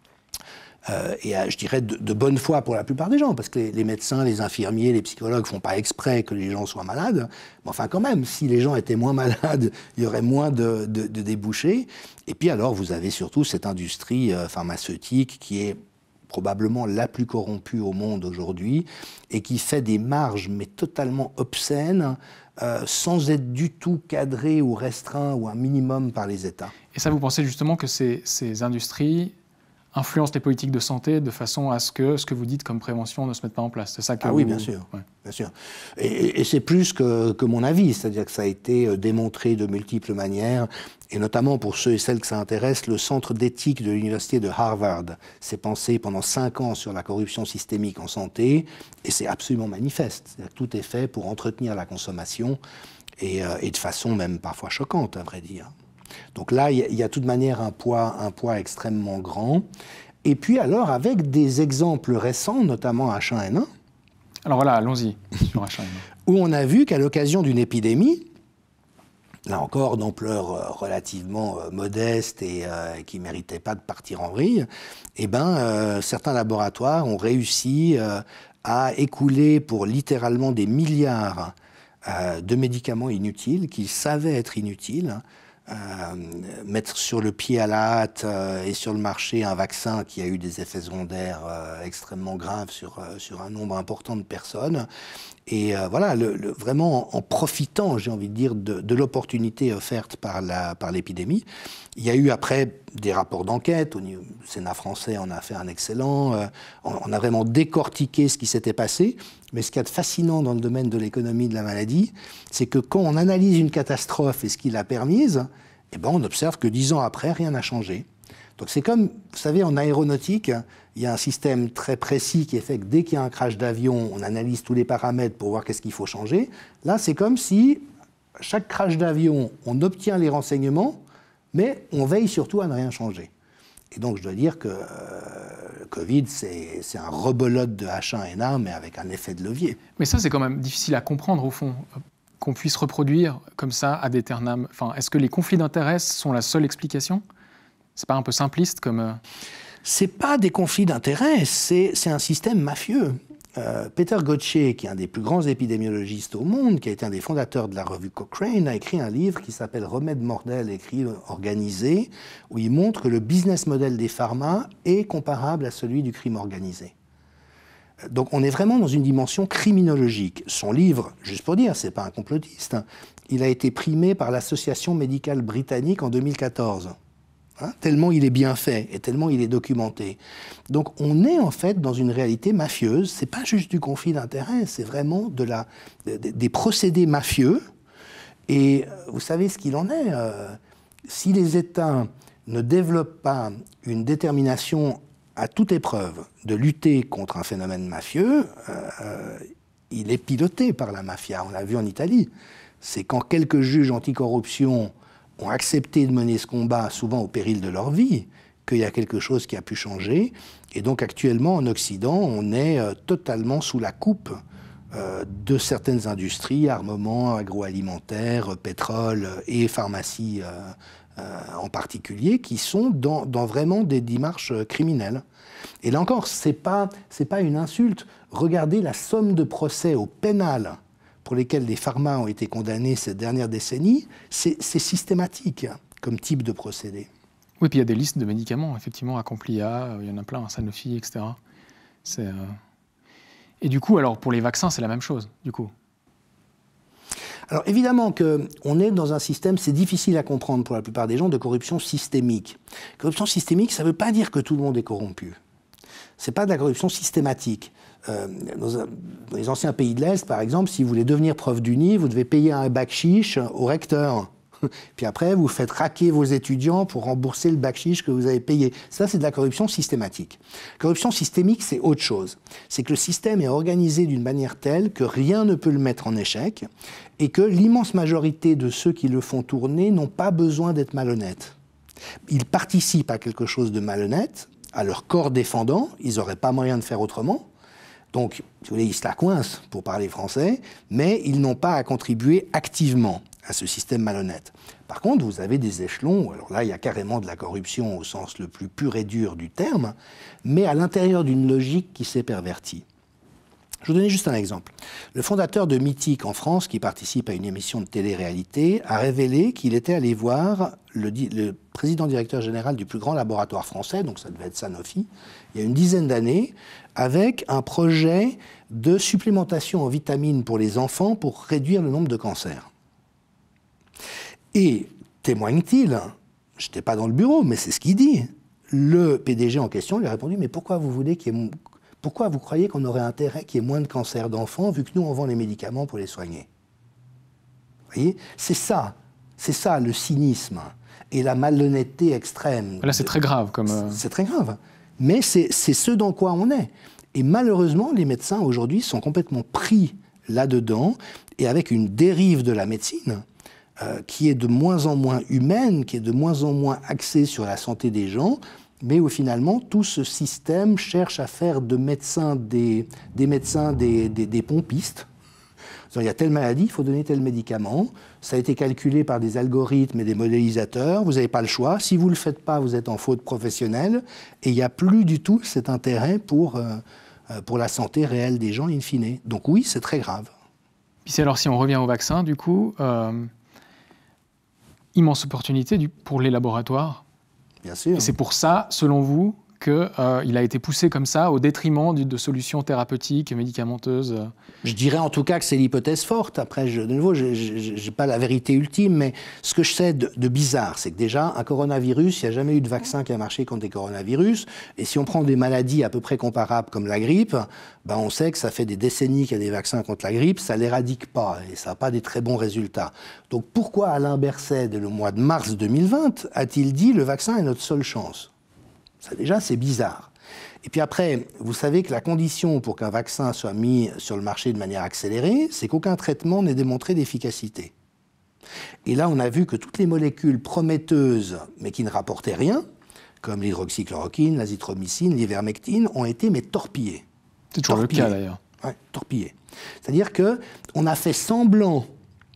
Et je dirais de bonne foi pour la plupart des gens, parce que les médecins, les infirmiers, les psychologues font pas exprès que les gens soient malades. Mais enfin, quand même, si les gens étaient moins malades, il y aurait moins de débouchés. Et puis alors, vous avez surtout cette industrie pharmaceutique qui est probablement la plus corrompue au monde aujourd'hui et qui fait des marges, mais totalement obscènes, sans être du tout cadrées ou restreints ou un minimum par les États. Et ça, vous pensez justement que ces industries influencent les politiques de santé de façon à ce que vous dites comme prévention ne se mette pas en place. C'est ça que oui, bien sûr. Ouais. Bien sûr. Et c'est plus que mon avis, c'est-à-dire que ça a été démontré de multiples manières, et notamment pour ceux et celles que ça intéresse, le centre d'éthique de l'université de Harvard s'est pensé pendant 5 ans sur la corruption systémique en santé, et c'est absolument manifeste. C'est-à-dire que tout est fait pour entretenir la consommation, et de façon même parfois choquante, à vrai dire. Donc là, il y a de toute manière un poids extrêmement grand. Et puis alors, avec des exemples récents, notamment H1N1. Alors voilà, allons-y sur H1N1. Où on a vu qu'à l'occasion d'une épidémie, là encore d'ampleur relativement modeste et qui ne méritait pas de partir en vrille, certains laboratoires ont réussi à écouler pour littéralement des milliards de médicaments inutiles, qu'ils savaient être inutiles, mettre sur le pied à la hâte et sur le marché un vaccin qui a eu des effets secondaires extrêmement graves sur un nombre important de personnes. Et voilà, vraiment en profitant, j'ai envie de dire, de l'opportunité offerte par l'épidémie. Il y a eu après des rapports d'enquête, au Sénat français on a fait un excellent, on a vraiment décortiqué ce qui s'était passé. Mais ce qu'il y a de fascinant dans le domaine de l'économie de la maladie, c'est que quand on analyse une catastrophe et ce qui l'a permise, on observe que 10 ans après, rien n'a changé. Donc c'est comme, vous savez, en aéronautique, il y a un système très précis qui est fait que dès qu'il y a un crash d'avion, on analyse tous les paramètres pour voir qu'est-ce qu'il faut changer. Là, c'est comme si, à chaque crash d'avion, on obtient les renseignements, mais on veille surtout à ne rien changer. Et donc, je dois dire que le Covid, c'est un rebelote de H1N1, mais avec un effet de levier. Mais ça, c'est quand même difficile à comprendre, au fond, qu'on puisse reproduire comme ça ad aeternam. Enfin, est-ce que les conflits d'intérêts sont la seule explication ? C'est pas un peu simpliste comme... C'est pas des conflits d'intérêts, c'est un système mafieux. Peter Gotche, qui est un des plus grands épidémiologistes au monde, qui a été un des fondateurs de la revue Cochrane, a écrit un livre qui s'appelle « Remède mortel, écrit, organisé », où il montre que le business model des pharma est comparable à celui du crime organisé. Donc on est vraiment dans une dimension criminologique. Son livre, juste pour dire, c'est pas un complotiste, il a été primé par l'Association médicale britannique en 2014. Tellement il est bien fait et tellement il est documenté. Donc on est en fait dans une réalité mafieuse. C'est pas juste du conflit d'intérêts, c'est vraiment des procédés mafieux. Et vous savez ce qu'il en est. Si les États ne développent pas une détermination à toute épreuve de lutter contre un phénomène mafieux, il est piloté par la mafia. On l'a vu en Italie. C'est quand quelques juges anticorruption ont accepté de mener ce combat, souvent au péril de leur vie, qu'il y a quelque chose qui a pu changer. Et donc actuellement, en Occident, on est totalement sous la coupe de certaines industries, armement, agroalimentaire, pétrole et pharmacie en particulier, qui sont dans vraiment des démarches criminelles. Et là encore, c'est pas une insulte. Regardez la somme de procès au pénal pour lesquels les pharmas ont été condamnés ces dernières décennies, c'est systématique comme type de procédé. Oui, puis il y a des listes de médicaments, effectivement, à Complia, il y en a plein, à Sanofi, etc. Et du coup, alors pour les vaccins, c'est la même chose, du coup. Alors évidemment qu'on est dans un système, c'est difficile à comprendre pour la plupart des gens, de corruption systémique. Corruption systémique, ça ne veut pas dire que tout le monde est corrompu. Ce n'est pas de la corruption systématique. Dans les anciens pays de l'Est, par exemple, si vous voulez devenir prof d'uni, vous devez payer un bac chiche au recteur. Puis après, vous faites raquer vos étudiants pour rembourser le bac chiche que vous avez payé. Ça, c'est de la corruption systématique. Corruption systémique, c'est autre chose. C'est que le système est organisé d'une manière telle que rien ne peut le mettre en échec et que l'immense majorité de ceux qui le font tourner n'ont pas besoin d'être malhonnêtes. Ils participent à quelque chose de malhonnête, à leur corps défendant, ils n'auraient pas moyen de faire autrement. Donc, si vous voulez, ils se la coincent, pour parler français, mais ils n'ont pas à contribuer activement à ce système malhonnête. Par contre, vous avez des échelons, alors là, il y a carrément de la corruption au sens le plus pur et dur du terme, mais à l'intérieur d'une logique qui s'est pervertie. Je vais vous donner juste un exemple. Le fondateur de Mythique en France, qui participe à une émission de télé-réalité, a révélé qu'il était allé voir le président-directeur général du plus grand laboratoire français, donc ça devait être Sanofi, il y a une dizaine d'années, avec un projet de supplémentation en vitamines pour les enfants pour réduire le nombre de cancers. Et témoigne-t-il, je n'étais pas dans le bureau, mais c'est ce qu'il dit, le PDG en question lui a répondu « Mais pourquoi vous voulez qu'il y ait... Pourquoi vous croyez qu'on aurait intérêt qu'il y ait moins de cancers d'enfants vu que nous, on vend les médicaments pour les soigner ?» Vous voyez, c'est ça le cynisme et la malhonnêteté extrême. Là, c'est très grave. C'est très grave. Mais c'est ce dans quoi on est. Et malheureusement, les médecins aujourd'hui sont complètement pris là-dedans et avec une dérive de la médecine qui est de moins en moins humaine, qui est de moins en moins axée sur la santé des gens, mais où finalement tout ce système cherche à faire de médecins des médecins des pompistes. Il y a telle maladie, il faut donner tel médicament. Ça a été calculé par des algorithmes et des modélisateurs. Vous n'avez pas le choix. Si vous ne le faites pas, vous êtes en faute professionnelle. Et il n'y a plus du tout cet intérêt pour la santé réelle des gens, in fine. Donc oui, c'est très grave. Puis alors, si on revient au vaccin, du coup, immense opportunité pour les laboratoires. Bien sûr. Et c'est pour ça, selon vous, qu'il a été poussé comme ça, au détriment de solutions thérapeutiques et médicamenteuses. Je dirais en tout cas que c'est l'hypothèse forte. Après, de nouveau, je n'ai pas la vérité ultime, mais ce que je sais de bizarre, c'est que déjà, un coronavirus, il n'y a jamais eu de vaccin qui a marché contre des coronavirus. Et si on prend des maladies à peu près comparables comme la grippe, ben on sait que ça fait des décennies qu'il y a des vaccins contre la grippe, ça ne l'éradique pas et ça n'a pas des très bons résultats. Donc pourquoi Alain Berset, dès le mois de mars 2020, a-t-il dit « le vaccin est notre seule chance » ? Ça, déjà, c'est bizarre. Et puis après, vous savez que la condition pour qu'un vaccin soit mis sur le marché de manière accélérée, c'est qu'aucun traitement n'ait démontré d'efficacité. Et là, on a vu que toutes les molécules prometteuses, mais qui ne rapportaient rien, comme l'hydroxychloroquine, l'azithromycine, l'ivermectine, ont été torpillées. C'est toujours le cas, d'ailleurs. Oui, torpillées. C'est-à-dire qu'on a fait semblant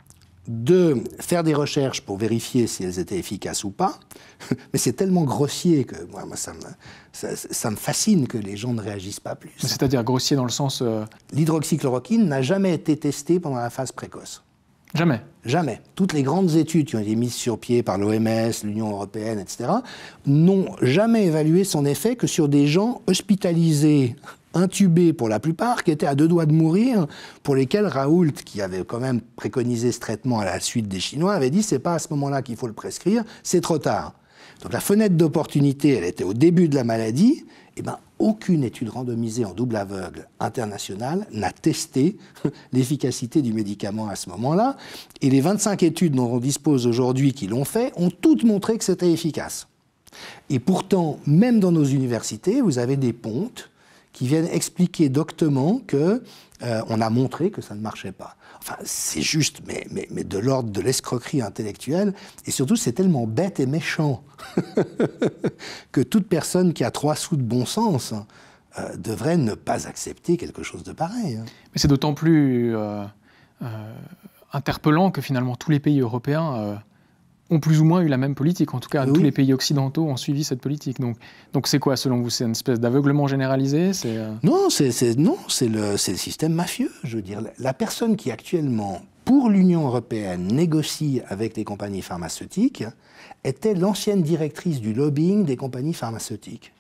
de faire des recherches pour vérifier si elles étaient efficaces ou pas, mais c'est tellement grossier que moi ça me fascine que les gens ne réagissent pas plus. C'est-à-dire grossier dans le sens... L'hydroxychloroquine n'a jamais été testée pendant la phase précoce. Jamais. Jamais. Toutes les grandes études qui ont été mises sur pied par l'OMS, l'Union européenne, etc., n'ont jamais évalué son effet que sur des gens hospitalisés, intubés pour la plupart, qui étaient à 2 doigts de mourir, pour lesquels Raoult, qui avait quand même préconisé ce traitement à la suite des Chinois, avait dit « c'est pas à ce moment-là qu'il faut le prescrire, c'est trop tard ». Donc la fenêtre d'opportunité, elle était au début de la maladie, et ben aucune étude randomisée en double aveugle internationale n'a testé l'efficacité du médicament à ce moment-là, et les 25 études dont on dispose aujourd'hui qui l'ont fait ont toutes montré que c'était efficace. Et pourtant, même dans nos universités, vous avez des pontes qui viennent expliquer doctement qu'on a montré que ça ne marchait pas. Enfin, c'est juste, mais de l'ordre de l'escroquerie intellectuelle, et surtout, c'est tellement bête et méchant que toute personne qui a 3 sous de bon sens devrait ne pas accepter quelque chose de pareil. Mais c'est d'autant plus interpellant que finalement tous les pays européens ont plus ou moins eu la même politique. En tout cas, tous les pays occidentaux ont suivi cette politique. Donc c'est quoi, selon vous? C'est une espèce d'aveuglement généralisé? Non, c'est le système mafieux, je veux dire. La personne qui actuellement, pour l'Union européenne, négocie avec les compagnies pharmaceutiques était l'ancienne directrice du lobbying des compagnies pharmaceutiques.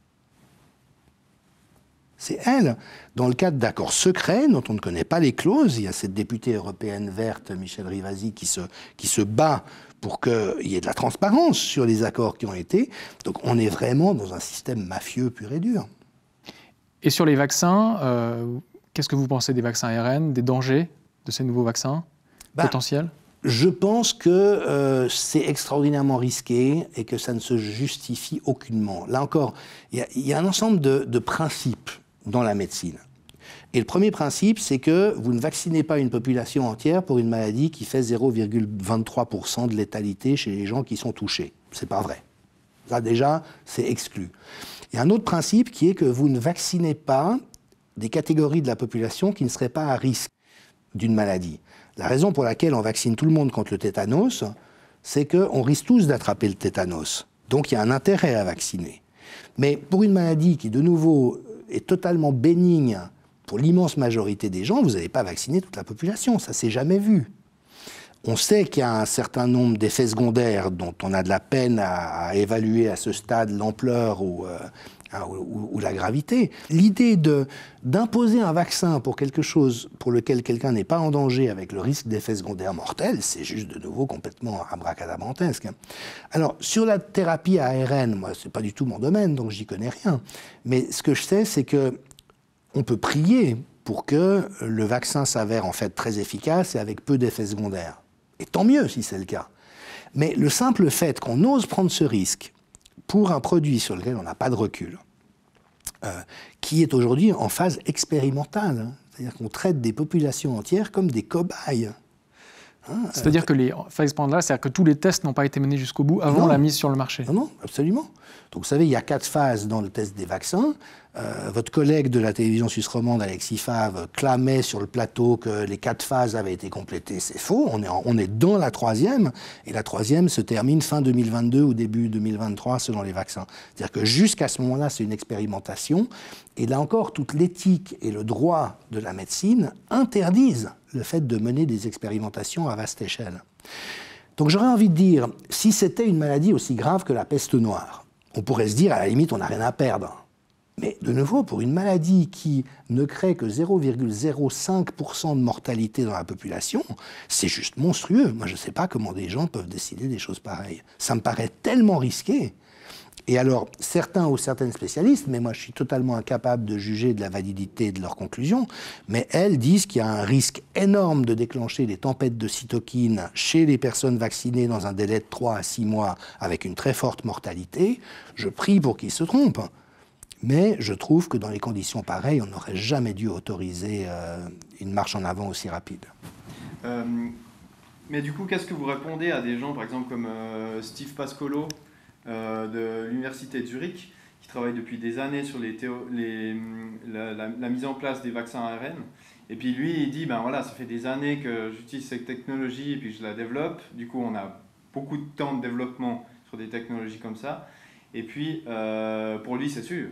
C'est elle, dans le cadre d'accords secrets dont on ne connaît pas les clauses. Il y a cette députée européenne verte, Michel Rivasi, qui se bat pour qu'il y ait de la transparence sur les accords qui ont été. Donc on est vraiment dans un système mafieux pur et dur. Et sur les vaccins, qu'est-ce que vous pensez des vaccins ARN, des dangers de ces nouveaux vaccins potentiels? Je pense que c'est extraordinairement risqué et que ça ne se justifie aucunement. Là encore, il y a un ensemble de principes dans la médecine. Et le premier principe, c'est que vous ne vaccinez pas une population entière pour une maladie qui fait 0,23% de létalité chez les gens qui sont touchés. C'est pas vrai. Là, déjà, c'est exclu. Il y a un autre principe qui est que vous ne vaccinez pas des catégories de la population qui ne seraient pas à risque d'une maladie. La raison pour laquelle on vaccine tout le monde contre le tétanos, c'est qu'on risque tous d'attraper le tétanos. Donc il y a un intérêt à vacciner. Mais pour une maladie qui, de nouveau, est totalement bénigne pour l'immense majorité des gens, vous n'allez pas vacciner toute la population, ça ne s'est jamais vu. On sait qu'il y a un certain nombre d'effets secondaires dont on a de la peine à évaluer à ce stade l'ampleur ou la gravité. L'idée d'imposer un vaccin pour quelque chose pour lequel quelqu'un n'est pas en danger avec le risque d'effets secondaires mortels, c'est juste de nouveau complètement abracadabrantesque. Alors, sur la thérapie à ARN, moi, c'est pas du tout mon domaine, donc j'y connais rien. Mais ce que je sais, c'est que on peut prier pour que le vaccin s'avère en fait très efficace et avec peu d'effets secondaires. Et tant mieux si c'est le cas. Mais le simple fait qu'on ose prendre ce risque pour un produit sur lequel on n'a pas de recul, qui est aujourd'hui en phase expérimentale, hein, c'est-à-dire qu'on traite des populations entières comme des cobayes. Hein, c'est-à-dire que les phases expérimentales, c'est-à-dire que tous les tests n'ont pas été menés jusqu'au bout avant la mise sur le marché. Non, absolument. Donc vous savez, il y a 4 phases dans le test des vaccins. Votre collègue de la télévision suisse romande, Alexis Favre, clamait sur le plateau que les 4 phases avaient été complétées. C'est faux, on est dans la 3e, et la 3e se termine fin 2022 ou début 2023 selon les vaccins. C'est-à-dire que jusqu'à ce moment-là, c'est une expérimentation, et là encore, toute l'éthique et le droit de la médecine interdisent le fait de mener des expérimentations à vaste échelle. Donc j'aurais envie de dire, si c'était une maladie aussi grave que la peste noire, on pourrait se dire, à la limite, on n'a rien à perdre. Mais de nouveau, pour une maladie qui ne crée que 0,05% de mortalité dans la population, c'est juste monstrueux. Moi, je ne sais pas comment des gens peuvent décider des choses pareilles. Ça me paraît tellement risqué. Et alors, certains ou certaines spécialistes, mais moi je suis totalement incapable de juger de la validité de leurs conclusions, mais elles disent qu'il y a un risque énorme de déclencher des tempêtes de cytokines chez les personnes vaccinées dans un délai de 3 à 6 mois avec une très forte mortalité. Je prie pour qu'ils se trompent. Mais je trouve que dans les conditions pareilles, on n'aurait jamais dû autoriser une marche en avant aussi rapide. Mais du coup, qu'est-ce que vous répondez à des gens, par exemple, comme Steve Pascolo de l'Université de Zurich, qui travaille depuis des années sur la mise en place des vaccins ARN. Et puis lui, il dit, ben voilà, ça fait des années que j'utilise cette technologie et puis je la développe. Du coup, on a beaucoup de temps de développement sur des technologies comme ça. Et puis, pour lui, c'est sûr.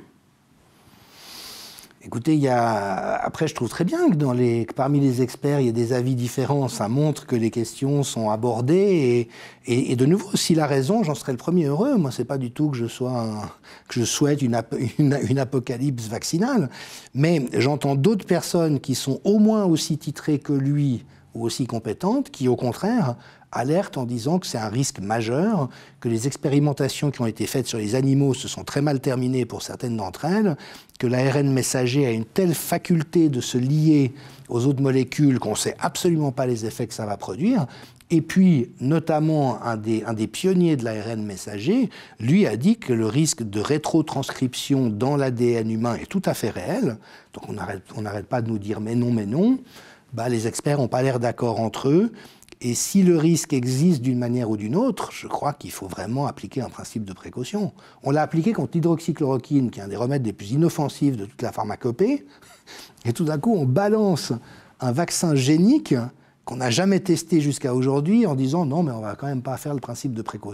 Écoutez, après, je trouve très bien que parmi les experts, il y ait des avis différents. Ça montre que les questions sont abordées. Et de nouveau, s'il a raison, j'en serais le premier heureux. Moi, c'est pas du tout que je souhaite une apocalypse vaccinale. Mais j'entends d'autres personnes qui sont au moins aussi titrées que lui ou aussi compétentes, qui, au contraire, alertent en disant que c'est un risque majeur, que les expérimentations qui ont été faites sur les animaux se sont très mal terminées pour certaines d'entre elles, que l'ARN messager a une telle faculté de se lier aux autres molécules qu'on ne sait absolument pas les effets que ça va produire. Et puis, notamment, un des pionniers de l'ARN messager, lui a dit que le risque de rétrotranscription dans l'ADN humain est tout à fait réel. Donc on n'arrête pas de nous dire « mais non, mais non ». Bah, les experts n'ont pas l'air d'accord entre eux. Et si le risque existe d'une manière ou d'une autre, je crois qu'il faut vraiment appliquer un principe de précaution. On l'a appliqué contre l'hydroxychloroquine, qui est un des remèdes les plus inoffensifs de toute la pharmacopée. Et tout d'un coup, on balance un vaccin génique qu'on n'a jamais testé jusqu'à aujourd'hui en disant « non, mais on ne va quand même pas faire le principe de précaution ».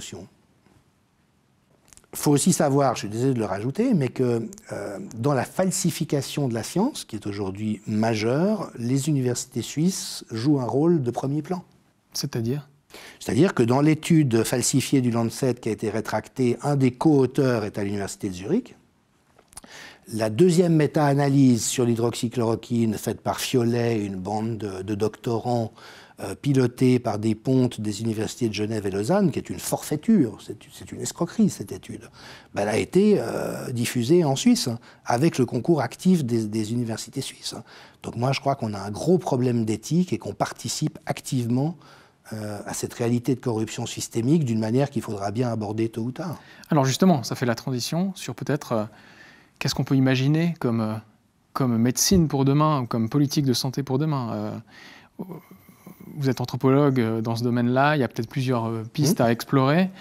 Il faut aussi savoir, je suis désolé de le rajouter, mais que dans la falsification de la science, qui est aujourd'hui majeure, les universités suisses jouent un rôle de premier plan. C'est-à-dire ? C'est-à-dire que dans l'étude falsifiée du Lancet qui a été rétractée, un des co-auteurs est à l'université de Zurich. La deuxième méta-analyse sur l'hydroxychloroquine, faite par Fiolet, une bande de doctorants pilotée par des pontes des universités de Genève et Lausanne, qui est une forfaiture, c'est une escroquerie cette étude, ben, elle a été diffusée en Suisse, avec le concours actif des universités suisses. Donc moi je crois qu'on a un gros problème d'éthique et qu'on participe activement à cette réalité de corruption systémique d'une manière qu'il faudra bien aborder tôt ou tard. Alors justement, ça fait la transition sur peut-être qu'est-ce qu'on peut imaginer comme médecine pour demain, comme politique de santé pour demain. Vous êtes anthropologue dans ce domaine-là, il y a peut-être plusieurs pistes à explorer.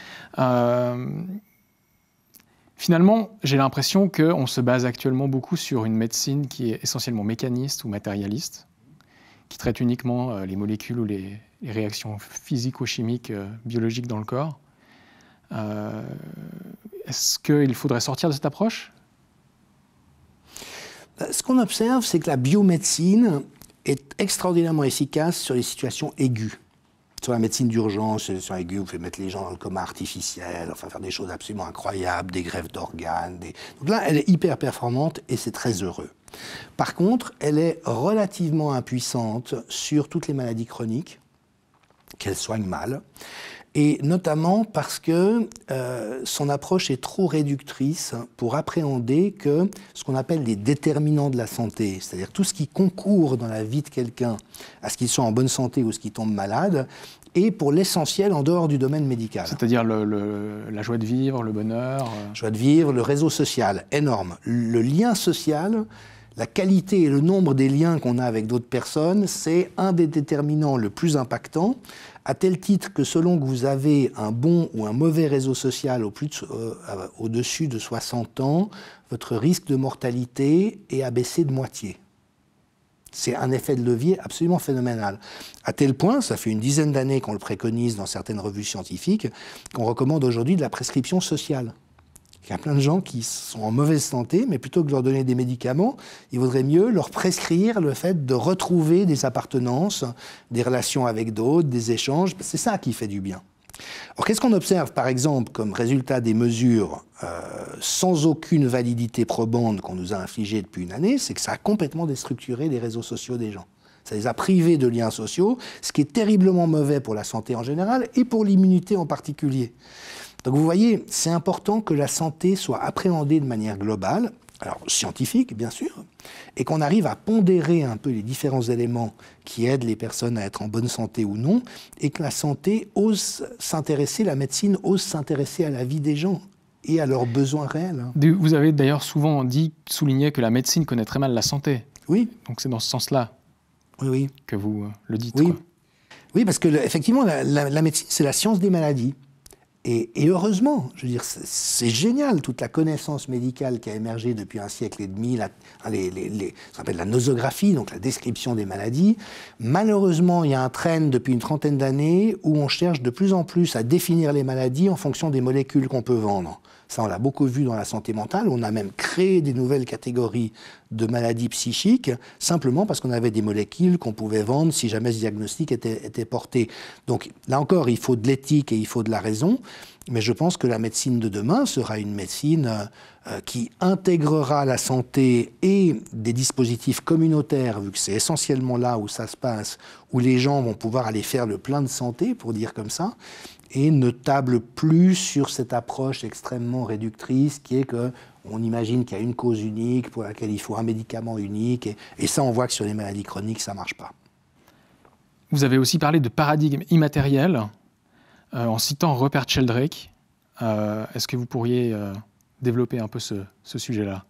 Finalement, j'ai l'impression qu'on se base actuellement beaucoup sur une médecine qui est essentiellement mécaniste ou matérialiste, qui traite uniquement les molécules ou les réactions physico-chimiques, biologiques dans le corps. Est-ce qu'il faudrait sortir de cette approche? Ce qu'on observe, c'est que la biomédecine est extraordinairement efficace sur les situations aiguës. Sur la médecine d'urgence, sur les situations aiguës, vous pouvez mettre les gens dans le coma artificiel, enfin faire des choses absolument incroyables, des greffes d'organes. Donc là, elle est hyper performante et c'est très heureux. Par contre, elle est relativement impuissante sur toutes les maladies chroniques qu'elle soigne mal. Et notamment parce que son approche est trop réductrice pour appréhender que ce qu'on appelle les déterminants de la santé, c'est-à-dire tout ce qui concourt dans la vie de quelqu'un à ce qu'il soit en bonne santé ou ce qu'il tombe malade, est pour l'essentiel en dehors du domaine médical. C'est-à-dire la joie de vivre, le bonheur Joie de vivre, le réseau social, énorme. Le lien social, la qualité et le nombre des liens qu'on a avec d'autres personnes, c'est un des déterminants le plus impactants, à tel titre que selon que vous avez un bon ou un mauvais réseau social au-dessus de 60 ans, votre risque de mortalité est abaissé de moitié. C'est un effet de levier absolument phénoménal. À tel point, ça fait une dizaine d'années qu'on le préconise dans certaines revues scientifiques, qu'on recommande aujourd'hui de la prescription sociale. Il y a plein de gens qui sont en mauvaise santé, mais plutôt que de leur donner des médicaments, il vaudrait mieux leur prescrire le fait de retrouver des appartenances, des relations avec d'autres, des échanges. C'est ça qui fait du bien. Alors, qu'est-ce qu'on observe, par exemple, comme résultat des mesures sans aucune validité probante qu'on nous a infligées depuis une année? C'est que ça a complètement déstructuré les réseaux sociaux des gens. Ça les a privés de liens sociaux, ce qui est terriblement mauvais pour la santé en général et pour l'immunité en particulier. Donc vous voyez, c'est important que la santé soit appréhendée de manière globale, alors scientifique bien sûr, et qu'on arrive à pondérer un peu les différents éléments qui aident les personnes à être en bonne santé ou non, et que la santé ose s'intéresser, la médecine ose s'intéresser à la vie des gens et à leurs besoins réels. Vous avez d'ailleurs souvent souligné que la médecine connaît très mal la santé. Oui. Donc c'est dans ce sens-là que vous le dites. Oui, quoi. oui, parce que effectivement, la médecine, c'est la science des maladies. Et heureusement, je veux dire, c'est génial, toute la connaissance médicale qui a émergé depuis un siècle et demi, ça s'appelle la nosographie, donc la description des maladies. Malheureusement, il y a un trend depuis une trentaine d'années où on cherche de plus en plus à définir les maladies en fonction des molécules qu'on peut vendre. Ça, on l'a beaucoup vu dans la santé mentale. On a même créé des nouvelles catégories de maladies psychiques, simplement parce qu'on avait des molécules qu'on pouvait vendre si jamais ce diagnostic était porté. Donc, là encore, il faut de l'éthique et il faut de la raison. Mais je pense que la médecine de demain sera une médecine qui intégrera la santé et des dispositifs communautaires, vu que c'est essentiellement là où ça se passe, où les gens vont pouvoir aller faire le plein de santé, pour dire comme ça, et ne table plus sur cette approche extrêmement réductrice qui est qu'on imagine qu'il y a une cause unique pour laquelle il faut un médicament unique, et ça, on voit que sur les maladies chroniques, ça ne marche pas. Vous avez aussi parlé de paradigme immatériel, en citant Rupert Sheldrake. Est-ce que vous pourriez développer un peu ce sujet-là?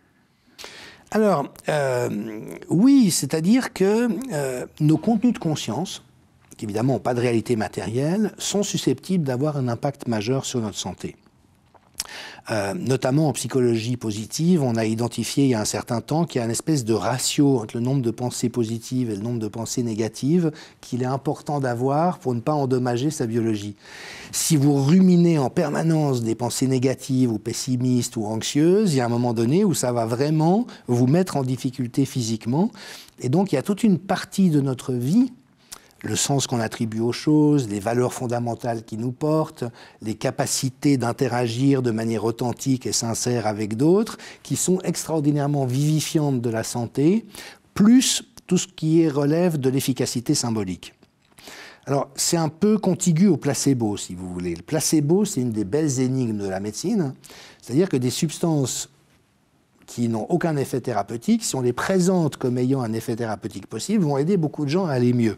Alors, oui, c'est-à-dire que nos contenus de conscience, qui évidemment n'ont pas de réalité matérielle, sont susceptibles d'avoir un impact majeur sur notre santé. Notamment en psychologie positive, on a identifié il y a un certain temps qu'il y a une espèce de ratio entre le nombre de pensées positives et le nombre de pensées négatives qu'il est important d'avoir pour ne pas endommager sa biologie. Si vous ruminez en permanence des pensées négatives ou pessimistes ou anxieuses, il y a un moment donné où ça va vraiment vous mettre en difficulté physiquement. Et donc il y a toute une partie de notre vie, le sens qu'on attribue aux choses, les valeurs fondamentales qui nous portent, les capacités d'interagir de manière authentique et sincère avec d'autres, qui sont extraordinairement vivifiantes de la santé, plus tout ce qui relève de l'efficacité symbolique. Alors, c'est un peu contigu au placebo, si vous voulez. Le placebo, c'est une des belles énigmes de la médecine, c'est-à-dire que des substances qui n'ont aucun effet thérapeutique, si on les présente comme ayant un effet thérapeutique possible, vont aider beaucoup de gens à aller mieux.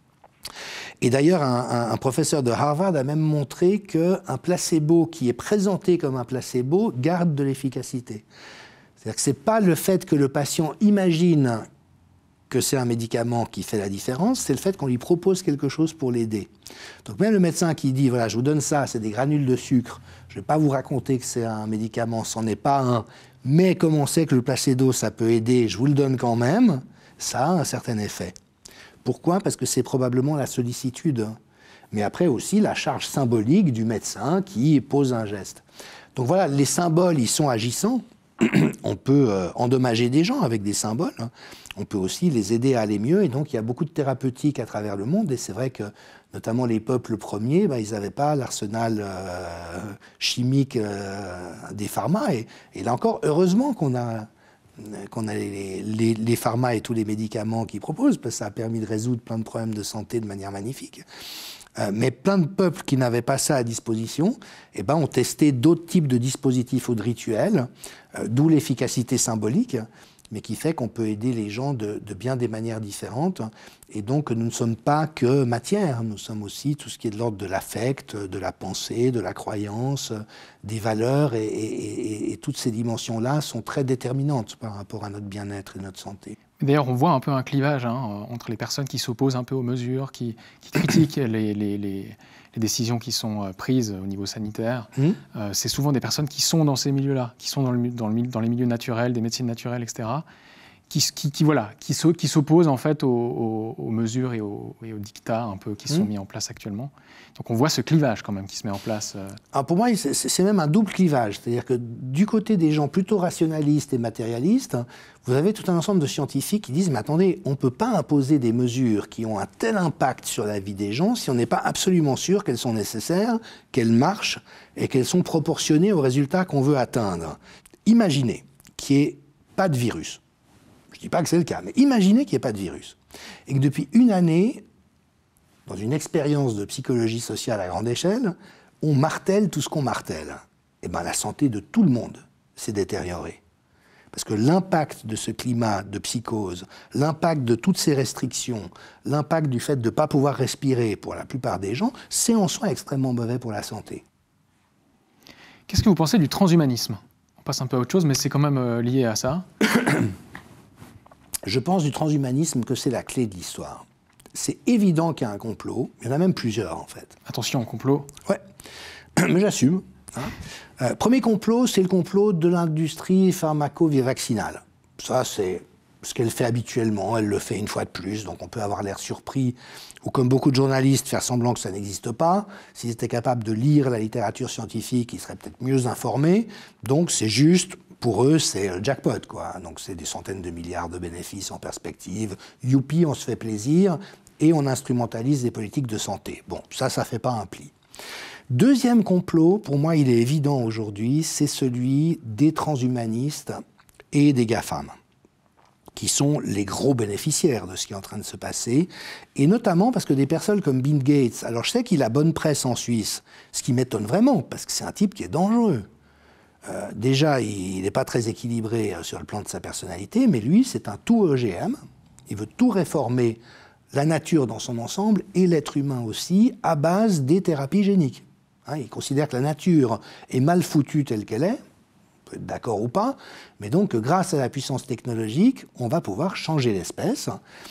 Et d'ailleurs, un professeur de Harvard a même montré qu'un placebo qui est présenté comme un placebo garde de l'efficacité. C'est-à-dire que ce n'est pas le fait que le patient imagine que c'est un médicament qui fait la différence, c'est le fait qu'on lui propose quelque chose pour l'aider. Donc même le médecin qui dit, voilà, je vous donne ça, c'est des granules de sucre, je ne vais pas vous raconter que c'est un médicament, c'en est pas un, mais comme on sait que le placebo, ça peut aider, je vous le donne quand même, ça a un certain effet. Pourquoi? Parce que c'est probablement la sollicitude. Mais après aussi la charge symbolique du médecin qui pose un geste. Donc voilà, les symboles, ils sont agissants. On peut endommager des gens avec des symboles. On peut aussi les aider à aller mieux. Et donc, il y a beaucoup de thérapeutiques à travers le monde. Et c'est vrai que, notamment les peuples premiers, ils n'avaient pas l'arsenal chimique des pharmas. Et là encore, heureusement qu'on a les pharmas et tous les médicaments qu'ils proposent, parce que ça a permis de résoudre plein de problèmes de santé de manière magnifique. Mais plein de peuples qui n'avaient pas ça à disposition ont testé d'autres types de dispositifs ou de rituels, d'où l'efficacité symbolique, mais qui fait qu'on peut aider les gens de bien des manières différentes. Et donc, nous ne sommes pas que matière, nous sommes aussi tout ce qui est de l'ordre de l'affect, de la pensée, de la croyance, des valeurs, et toutes ces dimensions-là sont très déterminantes par rapport à notre bien-être et notre santé. D'ailleurs, on voit un peu un clivage entre les personnes qui s'opposent un peu aux mesures, qui critiquent les décisions qui sont prises au niveau sanitaire. C'est souvent des personnes qui sont dans ces milieux-là, qui sont dans les milieux naturels, des médecines naturelles, etc., qui s'opposent en fait aux mesures et aux dictats un peu qui sont mis en place actuellement. Donc on voit ce clivage quand même qui se met en place. Alors pour moi, c'est même un double clivage. C'est-à-dire que du côté des gens plutôt rationalistes et matérialistes, vous avez tout un ensemble de scientifiques qui disent « Mais attendez, on ne peut pas imposer des mesures qui ont un tel impact sur la vie des gens si on n'est pas absolument sûr qu'elles sont nécessaires, qu'elles marchent et qu'elles sont proportionnées aux résultats qu'on veut atteindre. » Imaginez qu'il n'y ait pas de virus. Je ne dis pas que c'est le cas, mais imaginez qu'il n'y ait pas de virus. Et que depuis une année, dans une expérience de psychologie sociale à grande échelle, on martèle tout ce qu'on martèle. Et bien la santé de tout le monde s'est détériorée. Parce que l'impact de ce climat de psychose, l'impact de toutes ces restrictions, l'impact du fait de ne pas pouvoir respirer pour la plupart des gens, c'est en soi extrêmement mauvais pour la santé. Qu'est-ce que vous pensez du transhumanisme? On passe un peu à autre chose, mais c'est quand même lié à ça. Je pense du transhumanisme que c'est la clé de l'histoire. C'est évident qu'il y a un complot. Il y en a même plusieurs, en fait. Attention au complot. Ouais, mais j'assume. Premier complot, c'est le complot de l'industrie pharmaco-vaccinale. Ça, c'est ce qu'elle fait habituellement. Elle le fait une fois de plus, donc on peut avoir l'air surpris, ou comme beaucoup de journalistes, faire semblant que ça n'existe pas. S'ils étaient capables de lire la littérature scientifique, ils seraient peut-être mieux informés. Donc c'est juste... Pour eux, c'est le jackpot, quoi. Donc, c'est des centaines de milliards de bénéfices en perspective. Youpi, on se fait plaisir et on instrumentalise des politiques de santé. Bon, ça fait pas un pli. Deuxième complot, pour moi, il est évident aujourd'hui, c'est celui des transhumanistes et des GAFAM, qui sont les gros bénéficiaires de ce qui est en train de se passer, et notamment parce que des personnes comme Bill Gates, alors je sais qu'il a bonne presse en Suisse, ce qui m'étonne vraiment, parce que c'est un type qui est dangereux. Déjà, il n'est pas très équilibré sur le plan de sa personnalité, mais lui, c'est un tout OGM. Il veut tout réformer, la nature dans son ensemble, et l'être humain aussi, à base des thérapies géniques. Il considère que la nature est mal foutue telle qu'elle est, on peut être d'accord ou pas, mais donc grâce à la puissance technologique, on va pouvoir changer l'espèce.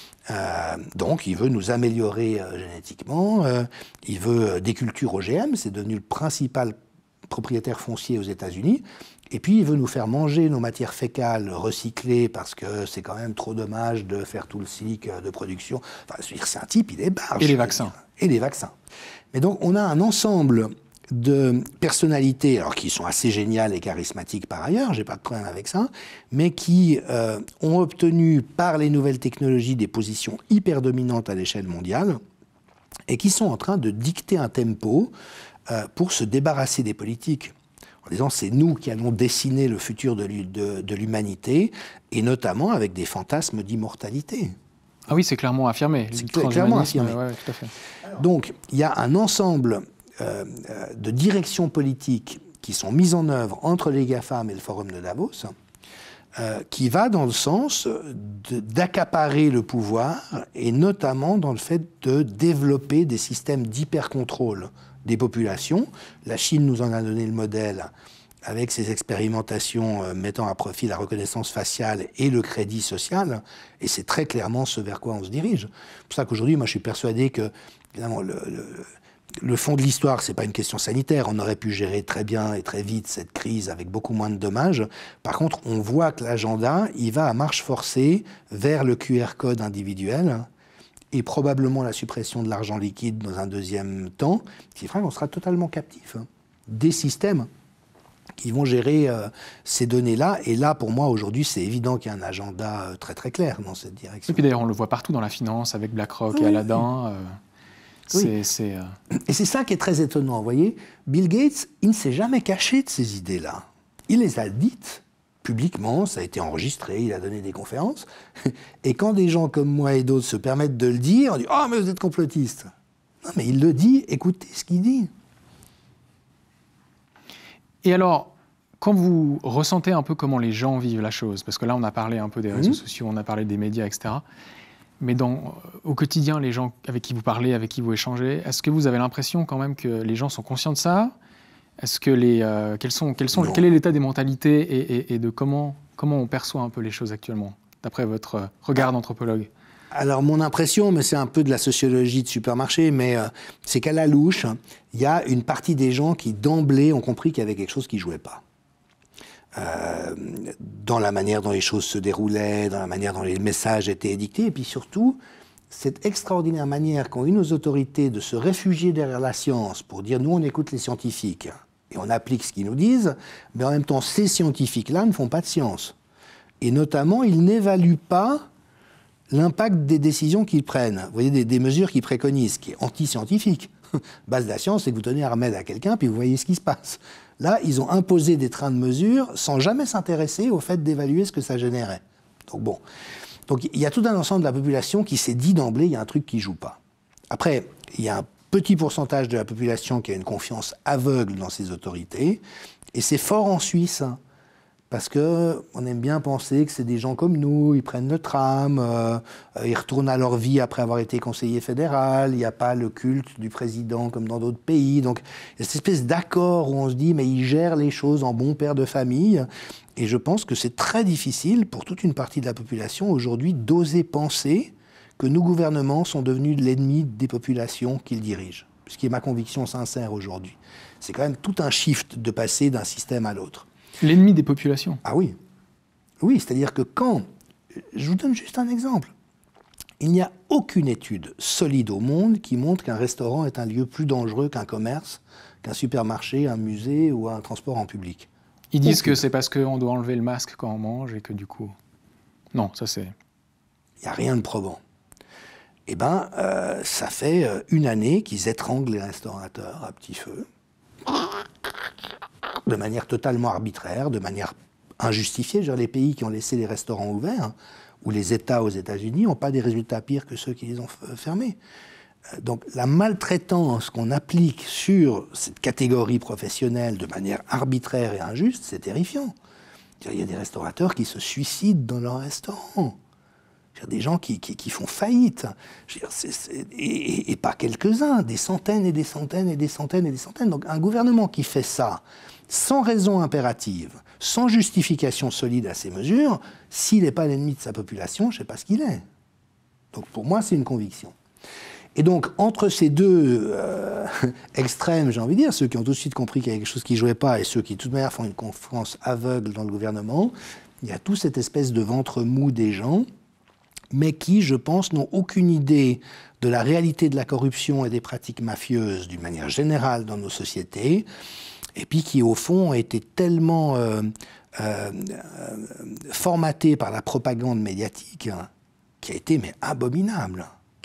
Donc il veut nous améliorer génétiquement, il veut des cultures OGM, c'est devenu le principal propriétaire foncier aux États-Unis, et puis il veut nous faire manger nos matières fécales recyclées parce que c'est quand même trop dommage de faire tout le cycle de production. Enfin, c'est un type, il est barge. Et les vaccins. Et les vaccins. Mais donc on a un ensemble de personnalités, alors qui sont assez géniales et charismatiques par ailleurs, j'ai pas de problème avec ça, mais qui ont obtenu par les nouvelles technologies des positions hyper dominantes à l'échelle mondiale et qui sont en train de dicter un tempo pour se débarrasser des politiques, en disant c'est nous qui allons dessiner le futur de l'humanité, et notamment avec des fantasmes d'immortalité. Ah oui, c'est clairement affirmé. C'est clairement affirmé. Ouais, tout à fait. Donc, il y a un ensemble de directions politiques qui sont mises en œuvre entre les GAFAM et le Forum de Davos, qui va dans le sens d'accaparer le pouvoir, et notamment dans le fait de développer des systèmes d'hypercontrôle des populations. La Chine nous en a donné le modèle avec ses expérimentations mettant à profit la reconnaissance faciale et le crédit social, et c'est très clairement ce vers quoi on se dirige. C'est pour ça qu'aujourd'hui, moi, je suis persuadé que, évidemment, le fond de l'histoire, c'est pas une question sanitaire. On aurait pu gérer très bien et très vite cette crise avec beaucoup moins de dommages. Par contre, on voit que l'agenda, il va à marche forcée vers le QR code individuel et probablement la suppression de l'argent liquide dans un deuxième temps, ce qui fera qu'on sera totalement captif des systèmes qui vont gérer ces données-là. Et là, pour moi, aujourd'hui, c'est évident qu'il y a un agenda très très clair dans cette direction. Et puis d'ailleurs, on le voit partout dans la finance, avec BlackRock et Aladdin. Et c'est ça qui est très étonnant. Vous voyez, Bill Gates, il ne s'est jamais caché de ces idées-là. Il les a dites publiquement, ça a été enregistré, il a donné des conférences. Et quand des gens comme moi et d'autres se permettent de le dire, on dit « Ah, mais vous êtes complotiste !» Non, mais il le dit, écoutez ce qu'il dit. Et alors, quand vous ressentez un peu comment les gens vivent la chose, parce que là, on a parlé un peu des réseaux sociaux, on a parlé des médias, etc., mais au quotidien, les gens avec qui vous parlez, avec qui vous échangez, est-ce que vous avez l'impression quand même que les gens sont conscients de ça ? Est-ce que quel est l'état des mentalités et de comment on perçoit un peu les choses actuellement, d'après votre regard d'anthropologue ? Alors, mon impression, mais c'est un peu de la sociologie de supermarché, mais c'est qu'à la louche, il y a une partie des gens qui, d'emblée, ont compris qu'il y avait quelque chose qui ne jouait pas. Dans la manière dont les choses se déroulaient, dans la manière dont les messages étaient édictés, et puis surtout, cette extraordinaire manière qu'ont eu nos autorités de se réfugier derrière la science pour dire « nous, on écoute les scientifiques et on applique ce qu'ils nous disent », mais en même temps, ces scientifiques-là ne font pas de science. Et notamment, ils n'évaluent pas l'impact des décisions qu'ils prennent. Vous voyez, des mesures qu'ils préconisent, qui est anti-scientifique. Base de la science, c'est que vous donnez un remède à quelqu'un, puis vous voyez ce qui se passe. Là, ils ont imposé des trains de mesures sans jamais s'intéresser au fait d'évaluer ce que ça générait. Donc bon. Donc il y a tout un ensemble de la population qui s'est dit d'emblée, il y a un truc qui ne joue pas. Après, il y a un petit pourcentage de la population qui a une confiance aveugle dans ses autorités, et c'est fort en Suisse, parce qu'on aime bien penser que c'est des gens comme nous, ils prennent le tram, ils retournent à leur vie après avoir été conseiller fédéral, il n'y a pas le culte du président comme dans d'autres pays. Donc il y a cette espèce d'accord où on se dit mais il gère les choses en bon père de famille. Et je pense que c'est très difficile pour toute une partie de la population aujourd'hui d'oser penser que nos gouvernements sont devenus l'ennemi des populations qu'ils dirigent. Ce qui est ma conviction sincère aujourd'hui. C'est quand même tout un shift de passer d'un système à l'autre. L'ennemi des populations. Ah oui. Oui, c'est-à-dire que quand... Je vous donne juste un exemple. Il n'y a aucune étude solide au monde qui montre qu'un restaurant est un lieu plus dangereux qu'un commerce, qu'un supermarché, un musée ou un transport en public. Ils disent que c'est parce qu'on doit enlever le masque quand on mange et que du coup... Non, ça c'est... Il n'y a rien de probant. Eh bien, ça fait une année qu'ils étranglent les restaurateurs à petit feu, de manière totalement arbitraire, de manière injustifiée. Genre les pays qui ont laissé les restaurants ouverts, ou les États aux États-Unis, n'ont pas des résultats pires que ceux qui les ont fermés. Donc la maltraitance qu'on applique sur cette catégorie professionnelle de manière arbitraire et injuste, c'est terrifiant. Il y a des restaurateurs qui se suicident dans leur restaurant. Des gens qui font faillite. Et pas quelques-uns, des centaines et des centaines et des centaines et des centaines. Donc un gouvernement qui fait ça sans raison impérative, sans justification solide à ces mesures, s'il n'est pas l'ennemi de sa population, je ne sais pas ce qu'il est. Donc pour moi, c'est une conviction. Et donc, entre ces deux extrêmes, j'ai envie de dire, ceux qui ont tout de suite compris qu'il y avait quelque chose qui ne jouait pas et ceux qui, de toute manière, font une confiance aveugle dans le gouvernement, il y a toute cette espèce de ventre mou des gens, mais qui, je pense, n'ont aucune idée de la réalité de la corruption et des pratiques mafieuses d'une manière générale dans nos sociétés, et puis qui, au fond, ont été tellement formatés par la propagande médiatique, qui a été abominable.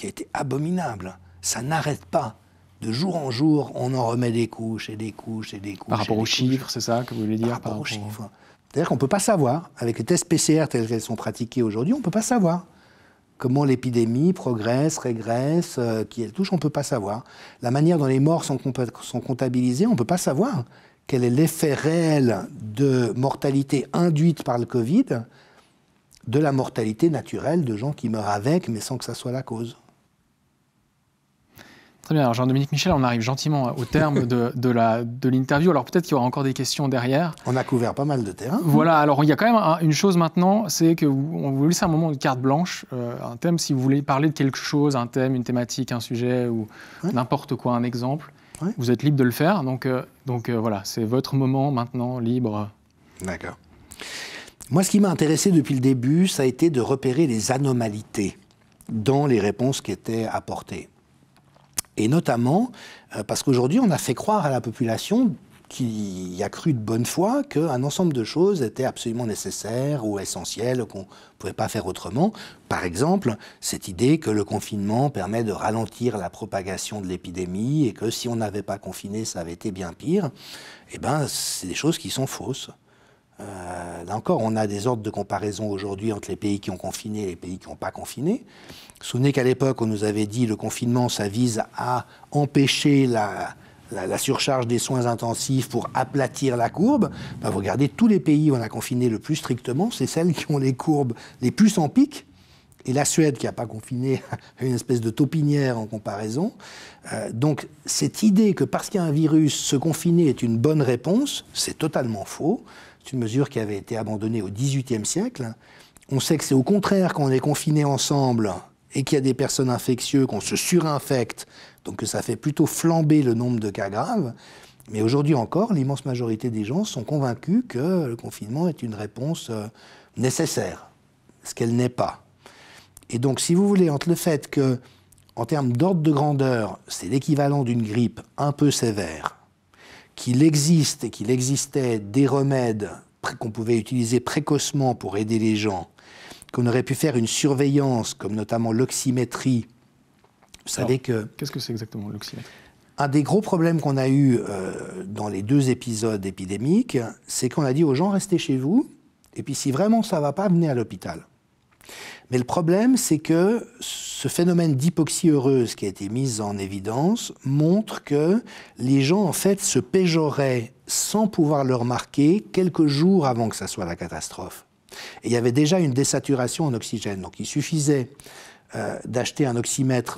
Ça n'arrête pas. De jour en jour, on en remet des couches et des couches et des couches. Par rapport aux chiffres, c'est ça que vous voulez dire? Par rapport aux chiffres. C'est-à-dire qu'on ne peut pas savoir, avec les tests PCR tels qu'elles sont pratiqués aujourd'hui, on ne peut pas savoir comment l'épidémie progresse, régresse, qui elle touche, on ne peut pas savoir. La manière dont les morts sont comptabilisées, on ne peut pas savoir quel est l'effet réel de mortalité induite par le Covid de la mortalité naturelle de gens qui meurent avec, mais sans que ça soit la cause. Très bien. Alors Jean-Dominique Michel, on arrive gentiment au terme de l'interview. Alors peut-être qu'il y aura encore des questions derrière. On a couvert pas mal de terrain. Voilà. Alors il y a quand même une chose maintenant, c'est que on vous laisse un moment de carte blanche, un thème, si vous voulez parler de quelque chose, un thème, une thématique, un sujet ou n'importe quoi, un exemple. Ouais. Vous êtes libre de le faire. Donc voilà, c'est votre moment maintenant, libre. D'accord. Moi, ce qui m'a intéressé depuis le début, ça a été de repérer les anomalités dans les réponses qui étaient apportées. Et notamment parce qu'aujourd'hui, on a fait croire à la population qui a cru de bonne foi qu'un ensemble de choses étaient absolument nécessaires ou essentielles, qu'on ne pouvait pas faire autrement. Par exemple, cette idée que le confinement permet de ralentir la propagation de l'épidémie et que si on n'avait pas confiné, ça avait été bien pire. Eh bien, c'est des choses qui sont fausses. Là encore, on a des ordres de comparaison aujourd'hui entre les pays qui ont confiné et les pays qui n'ont pas confiné. Souvenez qu'à l'époque, on nous avait dit que le confinement, ça vise à empêcher la surcharge des soins intensifs pour aplatir la courbe. Ben, vous regardez, tous les pays où on a confiné le plus strictement, c'est celles qui ont les courbes les plus en pic. Et la Suède, qui n'a pas confiné, a une espèce de taupinière en comparaison. Donc, cette idée que parce qu'il y a un virus, se confiner est une bonne réponse, c'est totalement faux. C'est une mesure qui avait été abandonnée au XVIIIe siècle. On sait que c'est au contraire quand on est confinés ensemble et qu'il y a des personnes infectieuses, qu'on se surinfecte, donc que ça fait plutôt flamber le nombre de cas graves. Mais aujourd'hui encore, l'immense majorité des gens sont convaincus que le confinement est une réponse nécessaire, ce qu'elle n'est pas. Et donc, si vous voulez, entre le fait que, en termes d'ordre de grandeur, c'est l'équivalent d'une grippe un peu sévère, qu'il existe et qu'il existait des remèdes qu'on pouvait utiliser précocement pour aider les gens, qu'on aurait pu faire une surveillance, comme notamment l'oxymétrie. Vous savez que... Qu'est-ce que c'est exactement l'oxymétrie ? Un des gros problèmes qu'on a eu dans les 2 épisodes épidémiques, c'est qu'on a dit aux gens, restez chez vous, et puis si vraiment ça ne va pas, venez à l'hôpital. Mais le problème, c'est que ce phénomène d'hypoxie heureuse qui a été mis en évidence montre que les gens, en fait, se péjoraient sans pouvoir le remarquer quelques jours avant que ça soit la catastrophe. Et il y avait déjà une désaturation en oxygène. Donc il suffisait d'acheter un oxymètre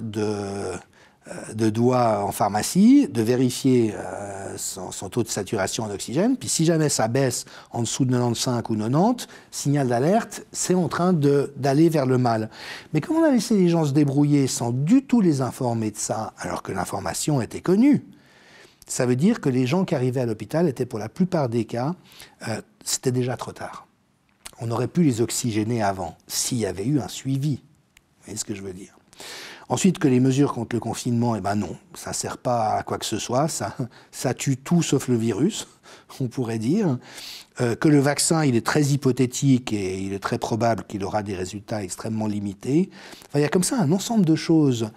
de doigts en pharmacie, de vérifier son taux de saturation en oxygène, puis si jamais ça baisse en dessous de 95 ou 90, signal d'alerte, c'est en train d'aller vers le mal. Mais comme on a laissé les gens se débrouiller sans du tout les informer de ça, alors que l'information était connue, ça veut dire que les gens qui arrivaient à l'hôpital étaient pour la plupart des cas, c'était déjà trop tard. On aurait pu les oxygéner avant, s'il y avait eu un suivi. Vous voyez ce que je veux dire ? Ensuite, que les mesures contre le confinement, eh ben non, ça ne sert pas à quoi que ce soit, ça tue tout sauf le virus, on pourrait dire. Que le vaccin, il est très hypothétique et il est très probable qu'il aura des résultats extrêmement limités. Enfin, il y a comme ça un ensemble de choses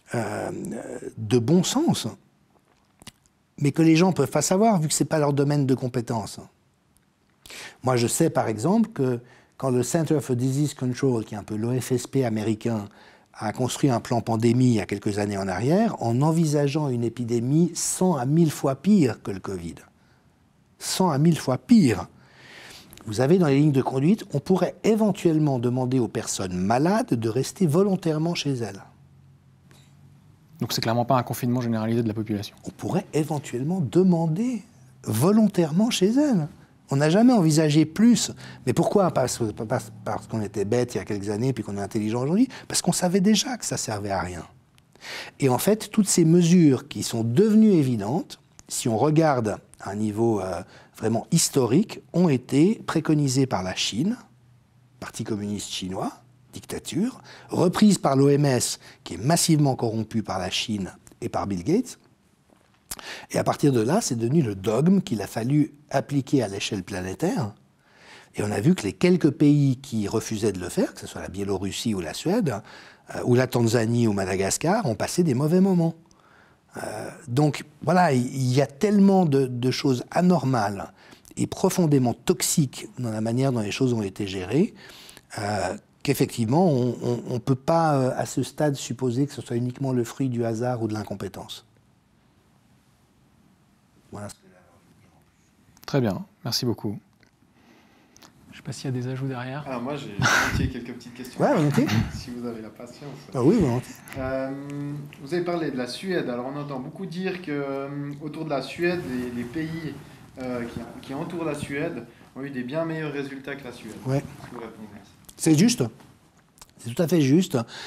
de bon sens, mais que les gens ne peuvent pas savoir vu que ce n'est pas leur domaine de compétence. Moi, je sais par exemple que quand le Center for Disease Control, qui est un peu l'OFSP américain, a construit un plan pandémie il y a quelques années en arrière, en envisageant une épidémie 100 à 1000 fois pire que le Covid. 100 à 1000 fois pire. Vous avez dans les lignes de conduite, on pourrait éventuellement demander aux personnes malades de rester volontairement chez elles. Donc c'est clairement pas un confinement généralisé de la population. On pourrait éventuellement demander volontairement chez elles. On n'a jamais envisagé plus. Mais pourquoi ? Parce qu'on était bête il y a quelques années, puis qu'on est intelligent aujourd'hui. Parce qu'on savait déjà que ça servait à rien. Et en fait, toutes ces mesures qui sont devenues évidentes, si on regarde à un niveau vraiment historique, ont été préconisées par la Chine, Parti communiste chinois, dictature, reprises par l'OMS, qui est massivement corrompue par la Chine et par Bill Gates. Et à partir de là, c'est devenu le dogme qu'il a fallu appliquer à l'échelle planétaire. Et on a vu que les quelques pays qui refusaient de le faire, que ce soit la Biélorussie ou la Suède, ou la Tanzanie ou Madagascar, ont passé des mauvais moments. Donc voilà, il y a tellement de choses anormales et profondément toxiques dans la manière dont les choses ont été gérées, qu'effectivement, on ne peut pas, à ce stade, supposer que ce soit uniquement le fruit du hasard ou de l'incompétence. Voilà. Très bien, merci beaucoup. Je ne sais pas s'il y a des ajouts derrière. Alors moi, j'ai quelques petites questions. Ouais, volontiers. Si vous avez la patience. Ah oui, volontiers. Vous avez parlé de la Suède. Alors on entend beaucoup dire qu'autour de la Suède, les pays qui entourent la Suède ont eu des bien meilleurs résultats que la Suède. Ouais. Est-ce que vous répondez à ça ? C'est juste. C'est tout à fait juste.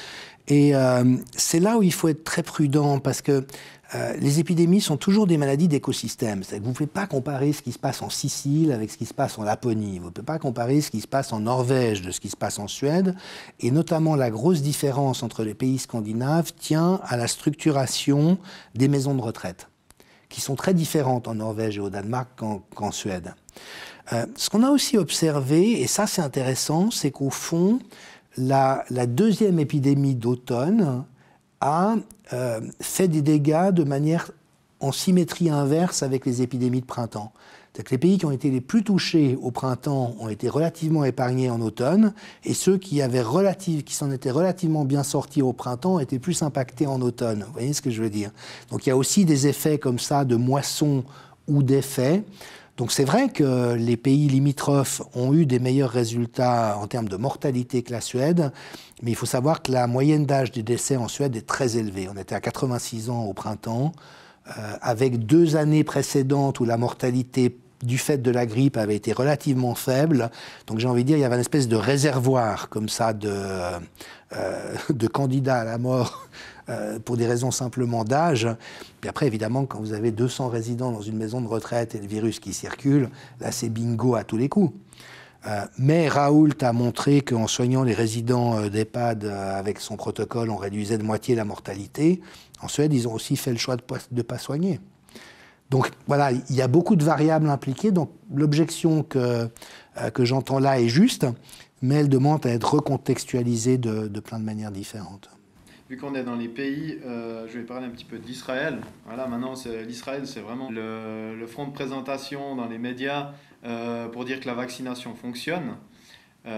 Et c'est là où il faut être très prudent, parce que les épidémies sont toujours des maladies d'écosystème. C'est-à-dire que vous ne pouvez pas comparer ce qui se passe en Sicile avec ce qui se passe en Laponie. Vous ne pouvez pas comparer ce qui se passe en Norvège de ce qui se passe en Suède. Et notamment, la grosse différence entre les pays scandinaves tient à la structuration des maisons de retraite, qui sont très différentes en Norvège et au Danemark qu'en Suède. Ce qu'on a aussi observé, et ça c'est intéressant, c'est qu'au fond, la deuxième épidémie d'automne a fait des dégâts de manière en symétrie inverse avec les épidémies de printemps. C'est-à-dire que les pays qui ont été les plus touchés au printemps ont été relativement épargnés en automne, et ceux qui s'en étaient relativement bien sortis au printemps étaient plus impactés en automne. Vous voyez ce que je veux dire? Donc il y a aussi des effets comme ça de moisson ou d'effets. Donc c'est vrai que les pays limitrophes ont eu des meilleurs résultats en termes de mortalité que la Suède, mais il faut savoir que la moyenne d'âge des décès en Suède est très élevée. On était à 86 ans au printemps, avec 2 années précédentes où la mortalité du fait de la grippe avait été relativement faible. Donc j'ai envie de dire, il y avait une espèce de réservoir comme ça de candidats à la mort pour des raisons simplement d'âge. Puis après, évidemment, quand vous avez 200 résidents dans une maison de retraite et le virus qui circule, là, c'est bingo à tous les coups. Mais Raoult a montré qu'en soignant les résidents d'EHPAD avec son protocole, on réduisait de moitié la mortalité. En Suède, ils ont aussi fait le choix de ne pas soigner. Donc voilà, il y a beaucoup de variables impliquées. Donc l'objection que j'entends là est juste, mais elle demande à être recontextualisée de plein de manières différentes. Vu qu'on est dans les pays, je vais parler un petit peu d'Israël. Voilà, maintenant, l'Israël, c'est vraiment le front de présentation dans les médias pour dire que la vaccination fonctionne. Il y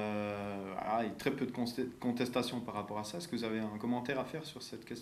a très peu de contestation par rapport à ça. Est-ce que vous avez un commentaire à faire sur cette question ?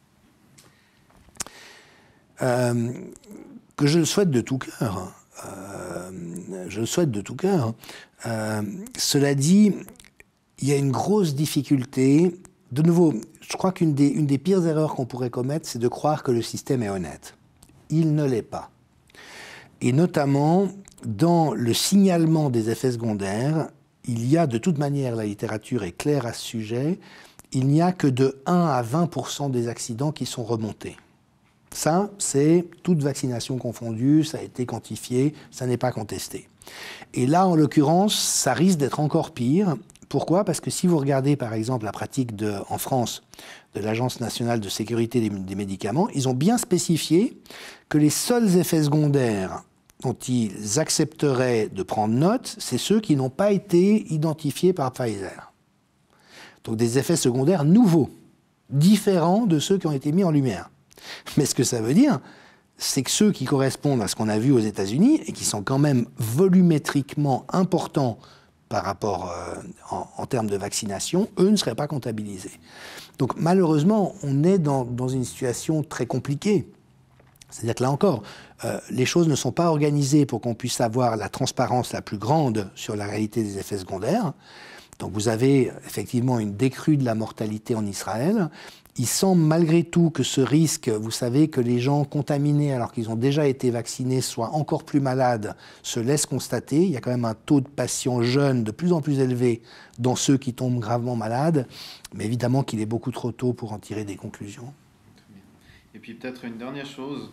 Que je le souhaite de tout cœur. Je le souhaite de tout cœur. Cela dit, il y a une grosse difficulté. De nouveau, je crois qu'une des pires erreurs qu'on pourrait commettre, c'est de croire que le système est honnête. Il ne l'est pas. Et notamment, dans le signalement des effets secondaires, il y a de toute manière, la littérature est claire à ce sujet, il n'y a que de 1 à 20% des accidents qui sont remontés. Ça, c'est toute vaccination confondue, ça a été quantifié, ça n'est pas contesté. Et là, en l'occurrence, ça risque d'être encore pire. Pourquoi ? Parce que si vous regardez, par exemple, la pratique en France de l'Agence nationale de sécurité des médicaments, ils ont bien spécifié que les seuls effets secondaires dont ils accepteraient de prendre note, c'est ceux qui n'ont pas été identifiés par Pfizer. Donc des effets secondaires nouveaux, différents de ceux qui ont été mis en lumière. Mais ce que ça veut dire, c'est que ceux qui correspondent à ce qu'on a vu aux États-Unis, et qui sont quand même volumétriquement importants par rapport en termes de vaccination, eux ne seraient pas comptabilisés. Donc malheureusement, on est dans une situation très compliquée. C'est-à-dire que là encore, les choses ne sont pas organisées pour qu'on puisse avoir la transparence la plus grande sur la réalité des effets secondaires. Donc vous avez effectivement une décrue de la mortalité en Israël. Il semble malgré tout que ce risque, vous savez, que les gens contaminés alors qu'ils ont déjà été vaccinés soient encore plus malades, se laisse constater. Il y a quand même un taux de patients jeunes de plus en plus élevé dans ceux qui tombent gravement malades. Mais évidemment qu'il est beaucoup trop tôt pour en tirer des conclusions. Et puis peut-être une dernière chose,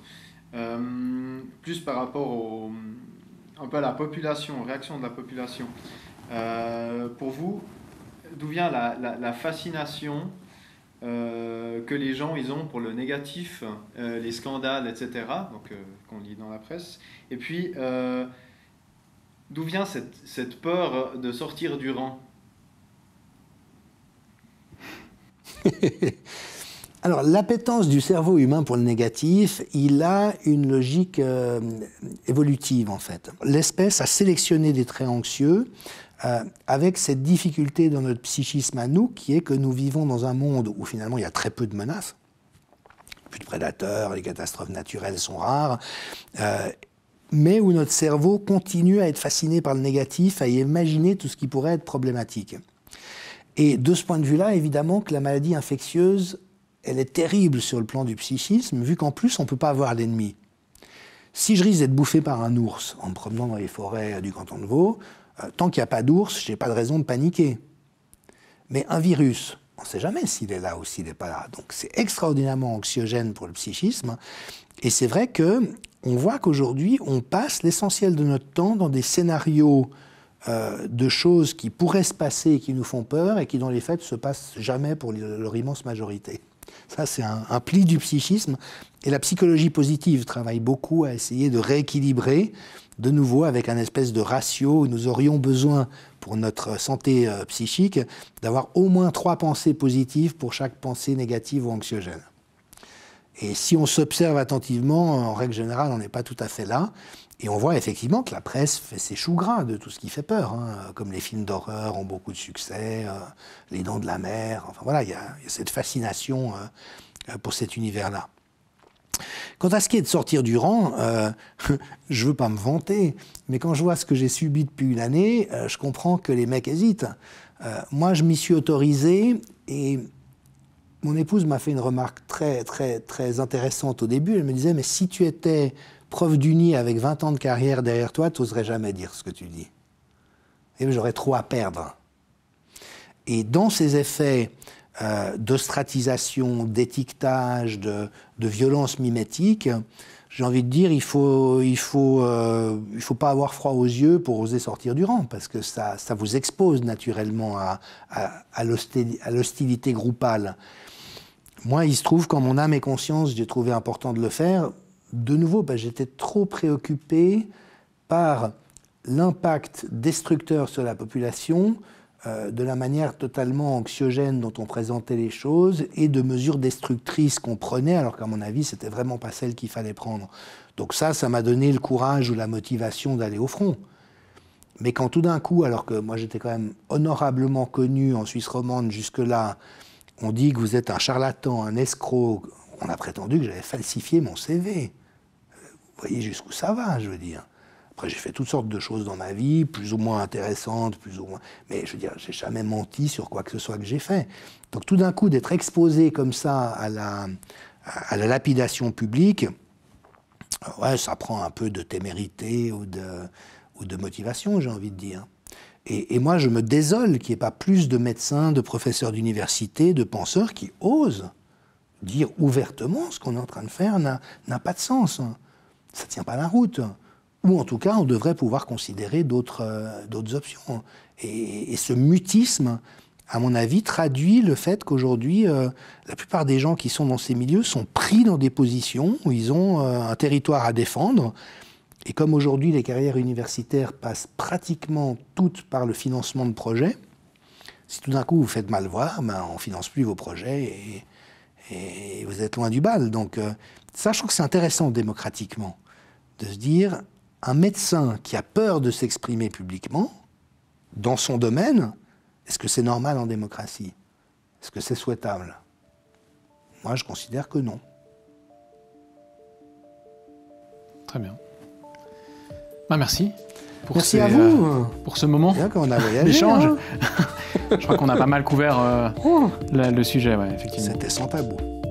plus par rapport un peu à la population, réaction de la population. Pour vous, d'où vient la fascination que les gens ils ont pour le négatif, les scandales, etc., donc, qu'on lit dans la presse. Et puis, d'où vient cette peur de sortir du rang ? Alors, l'appétence du cerveau humain pour le négatif, il a une logique évolutive, en fait. L'espèce a sélectionné des traits anxieux avec cette difficulté dans notre psychisme à nous, qui est que nous vivons dans un monde où finalement il y a très peu de menaces. Plus de prédateurs, les catastrophes naturelles sont rares, mais où notre cerveau continue à être fasciné par le négatif, à y imaginer tout ce qui pourrait être problématique. Et de ce point de vue-là, évidemment que la maladie infectieuse, elle est terrible sur le plan du psychisme, vu qu'en plus, on ne peut pas voir l'ennemi. Si je risque d'être bouffé par un ours en me promenant dans les forêts du canton de Vaud, tant qu'il n'y a pas d'ours, je n'ai pas de raison de paniquer. Mais un virus, On ne sait jamais s'il est là ou s'il n'est pas là. Donc c'est extraordinairement anxiogène pour le psychisme. Et c'est vrai qu'on voit qu'aujourd'hui, on passe l'essentiel de notre temps dans des scénarios de choses qui pourraient se passer et qui nous font peur et qui, dans les faits, ne se passent jamais pour leur immense majorité. Ça, c'est un pli du psychisme. Et la psychologie positive travaille beaucoup à essayer de rééquilibrer, de nouveau, avec un espèce de ratio où nous aurions besoin, pour notre santé psychique, d'avoir au moins 3 pensées positives pour chaque pensée négative ou anxiogène. Et si on s'observe attentivement, en règle générale, on n'est pas tout à fait là. Et on voit effectivement que la presse fait ses choux gras de tout ce qui fait peur, hein, comme les films d'horreur ont beaucoup de succès, Les Dents de la Mer, enfin voilà, il y a cette fascination pour cet univers-là. Quant à ce qui est de sortir du rang, je ne veux pas me vanter, mais quand je vois ce que j'ai subi depuis une année, je comprends que les mecs hésitent. Moi, je m'y suis autorisé et mon épouse m'a fait une remarque très intéressante au début. Elle me disait, mais si tu étais prof d'uni avec 20 ans de carrière derrière toi, tu n'oserais jamais dire ce que tu dis. Et j'aurais trop à perdre. Et dans ces effets d'ostratisation, d'étiquetage, de violence mimétique, j'ai envie de dire, il faut pas avoir froid aux yeux pour oser sortir du rang, parce que ça vous expose naturellement à l'hostilité groupale. Moi, il se trouve qu'en mon âme et conscience, j'ai trouvé important de le faire. De nouveau, j'étais trop préoccupé par l'impact destructeur sur la population, de la manière totalement anxiogène dont on présentait les choses et de mesures destructrices qu'on prenait, alors qu'à mon avis, c'était vraiment pas celle qu'il fallait prendre. Donc ça m'a donné le courage ou la motivation d'aller au front. Mais quand tout d'un coup, alors que moi j'étais quand même honorablement connu en Suisse romande jusque-là, on dit que vous êtes un charlatan, un escroc, on a prétendu que j'avais falsifié mon CV. Vous voyez jusqu'où ça va, je veux dire. Après, j'ai fait toutes sortes de choses dans ma vie, plus ou moins intéressantes, plus ou moins... Mais je veux dire, j'ai jamais menti sur quoi que ce soit que j'ai fait. Donc tout d'un coup, d'être exposé comme ça à la lapidation publique, ouais, ça prend un peu de témérité ou de motivation, j'ai envie de dire. Et moi, je me désole qu'il n'y ait pas plus de médecins, de professeurs d'université, de penseurs qui osent dire ouvertement ce qu'on est en train de faire n'a pas de sens. Ça ne tient pas la route. Ou en tout cas, on devrait pouvoir considérer d'autres options. Et ce mutisme, à mon avis, traduit le fait qu'aujourd'hui, la plupart des gens qui sont dans ces milieux sont pris dans des positions où ils ont un territoire à défendre. Et comme aujourd'hui, les carrières universitaires passent pratiquement toutes par le financement de projets, si tout d'un coup vous faites mal voir, on ne finance plus vos projets et vous êtes loin du bal. Donc ça, je trouve que c'est intéressant démocratiquement, de se dire... Un médecin qui a peur de s'exprimer publiquement, dans son domaine, est-ce que c'est normal en démocratie? Est-ce que c'est souhaitable? Moi, je considère que non. Très bien. Merci. Merci à vous. Pour ce moment d'échange. Je crois qu'on a pas mal couvert le sujet, ouais, effectivement. C'était sans tabou.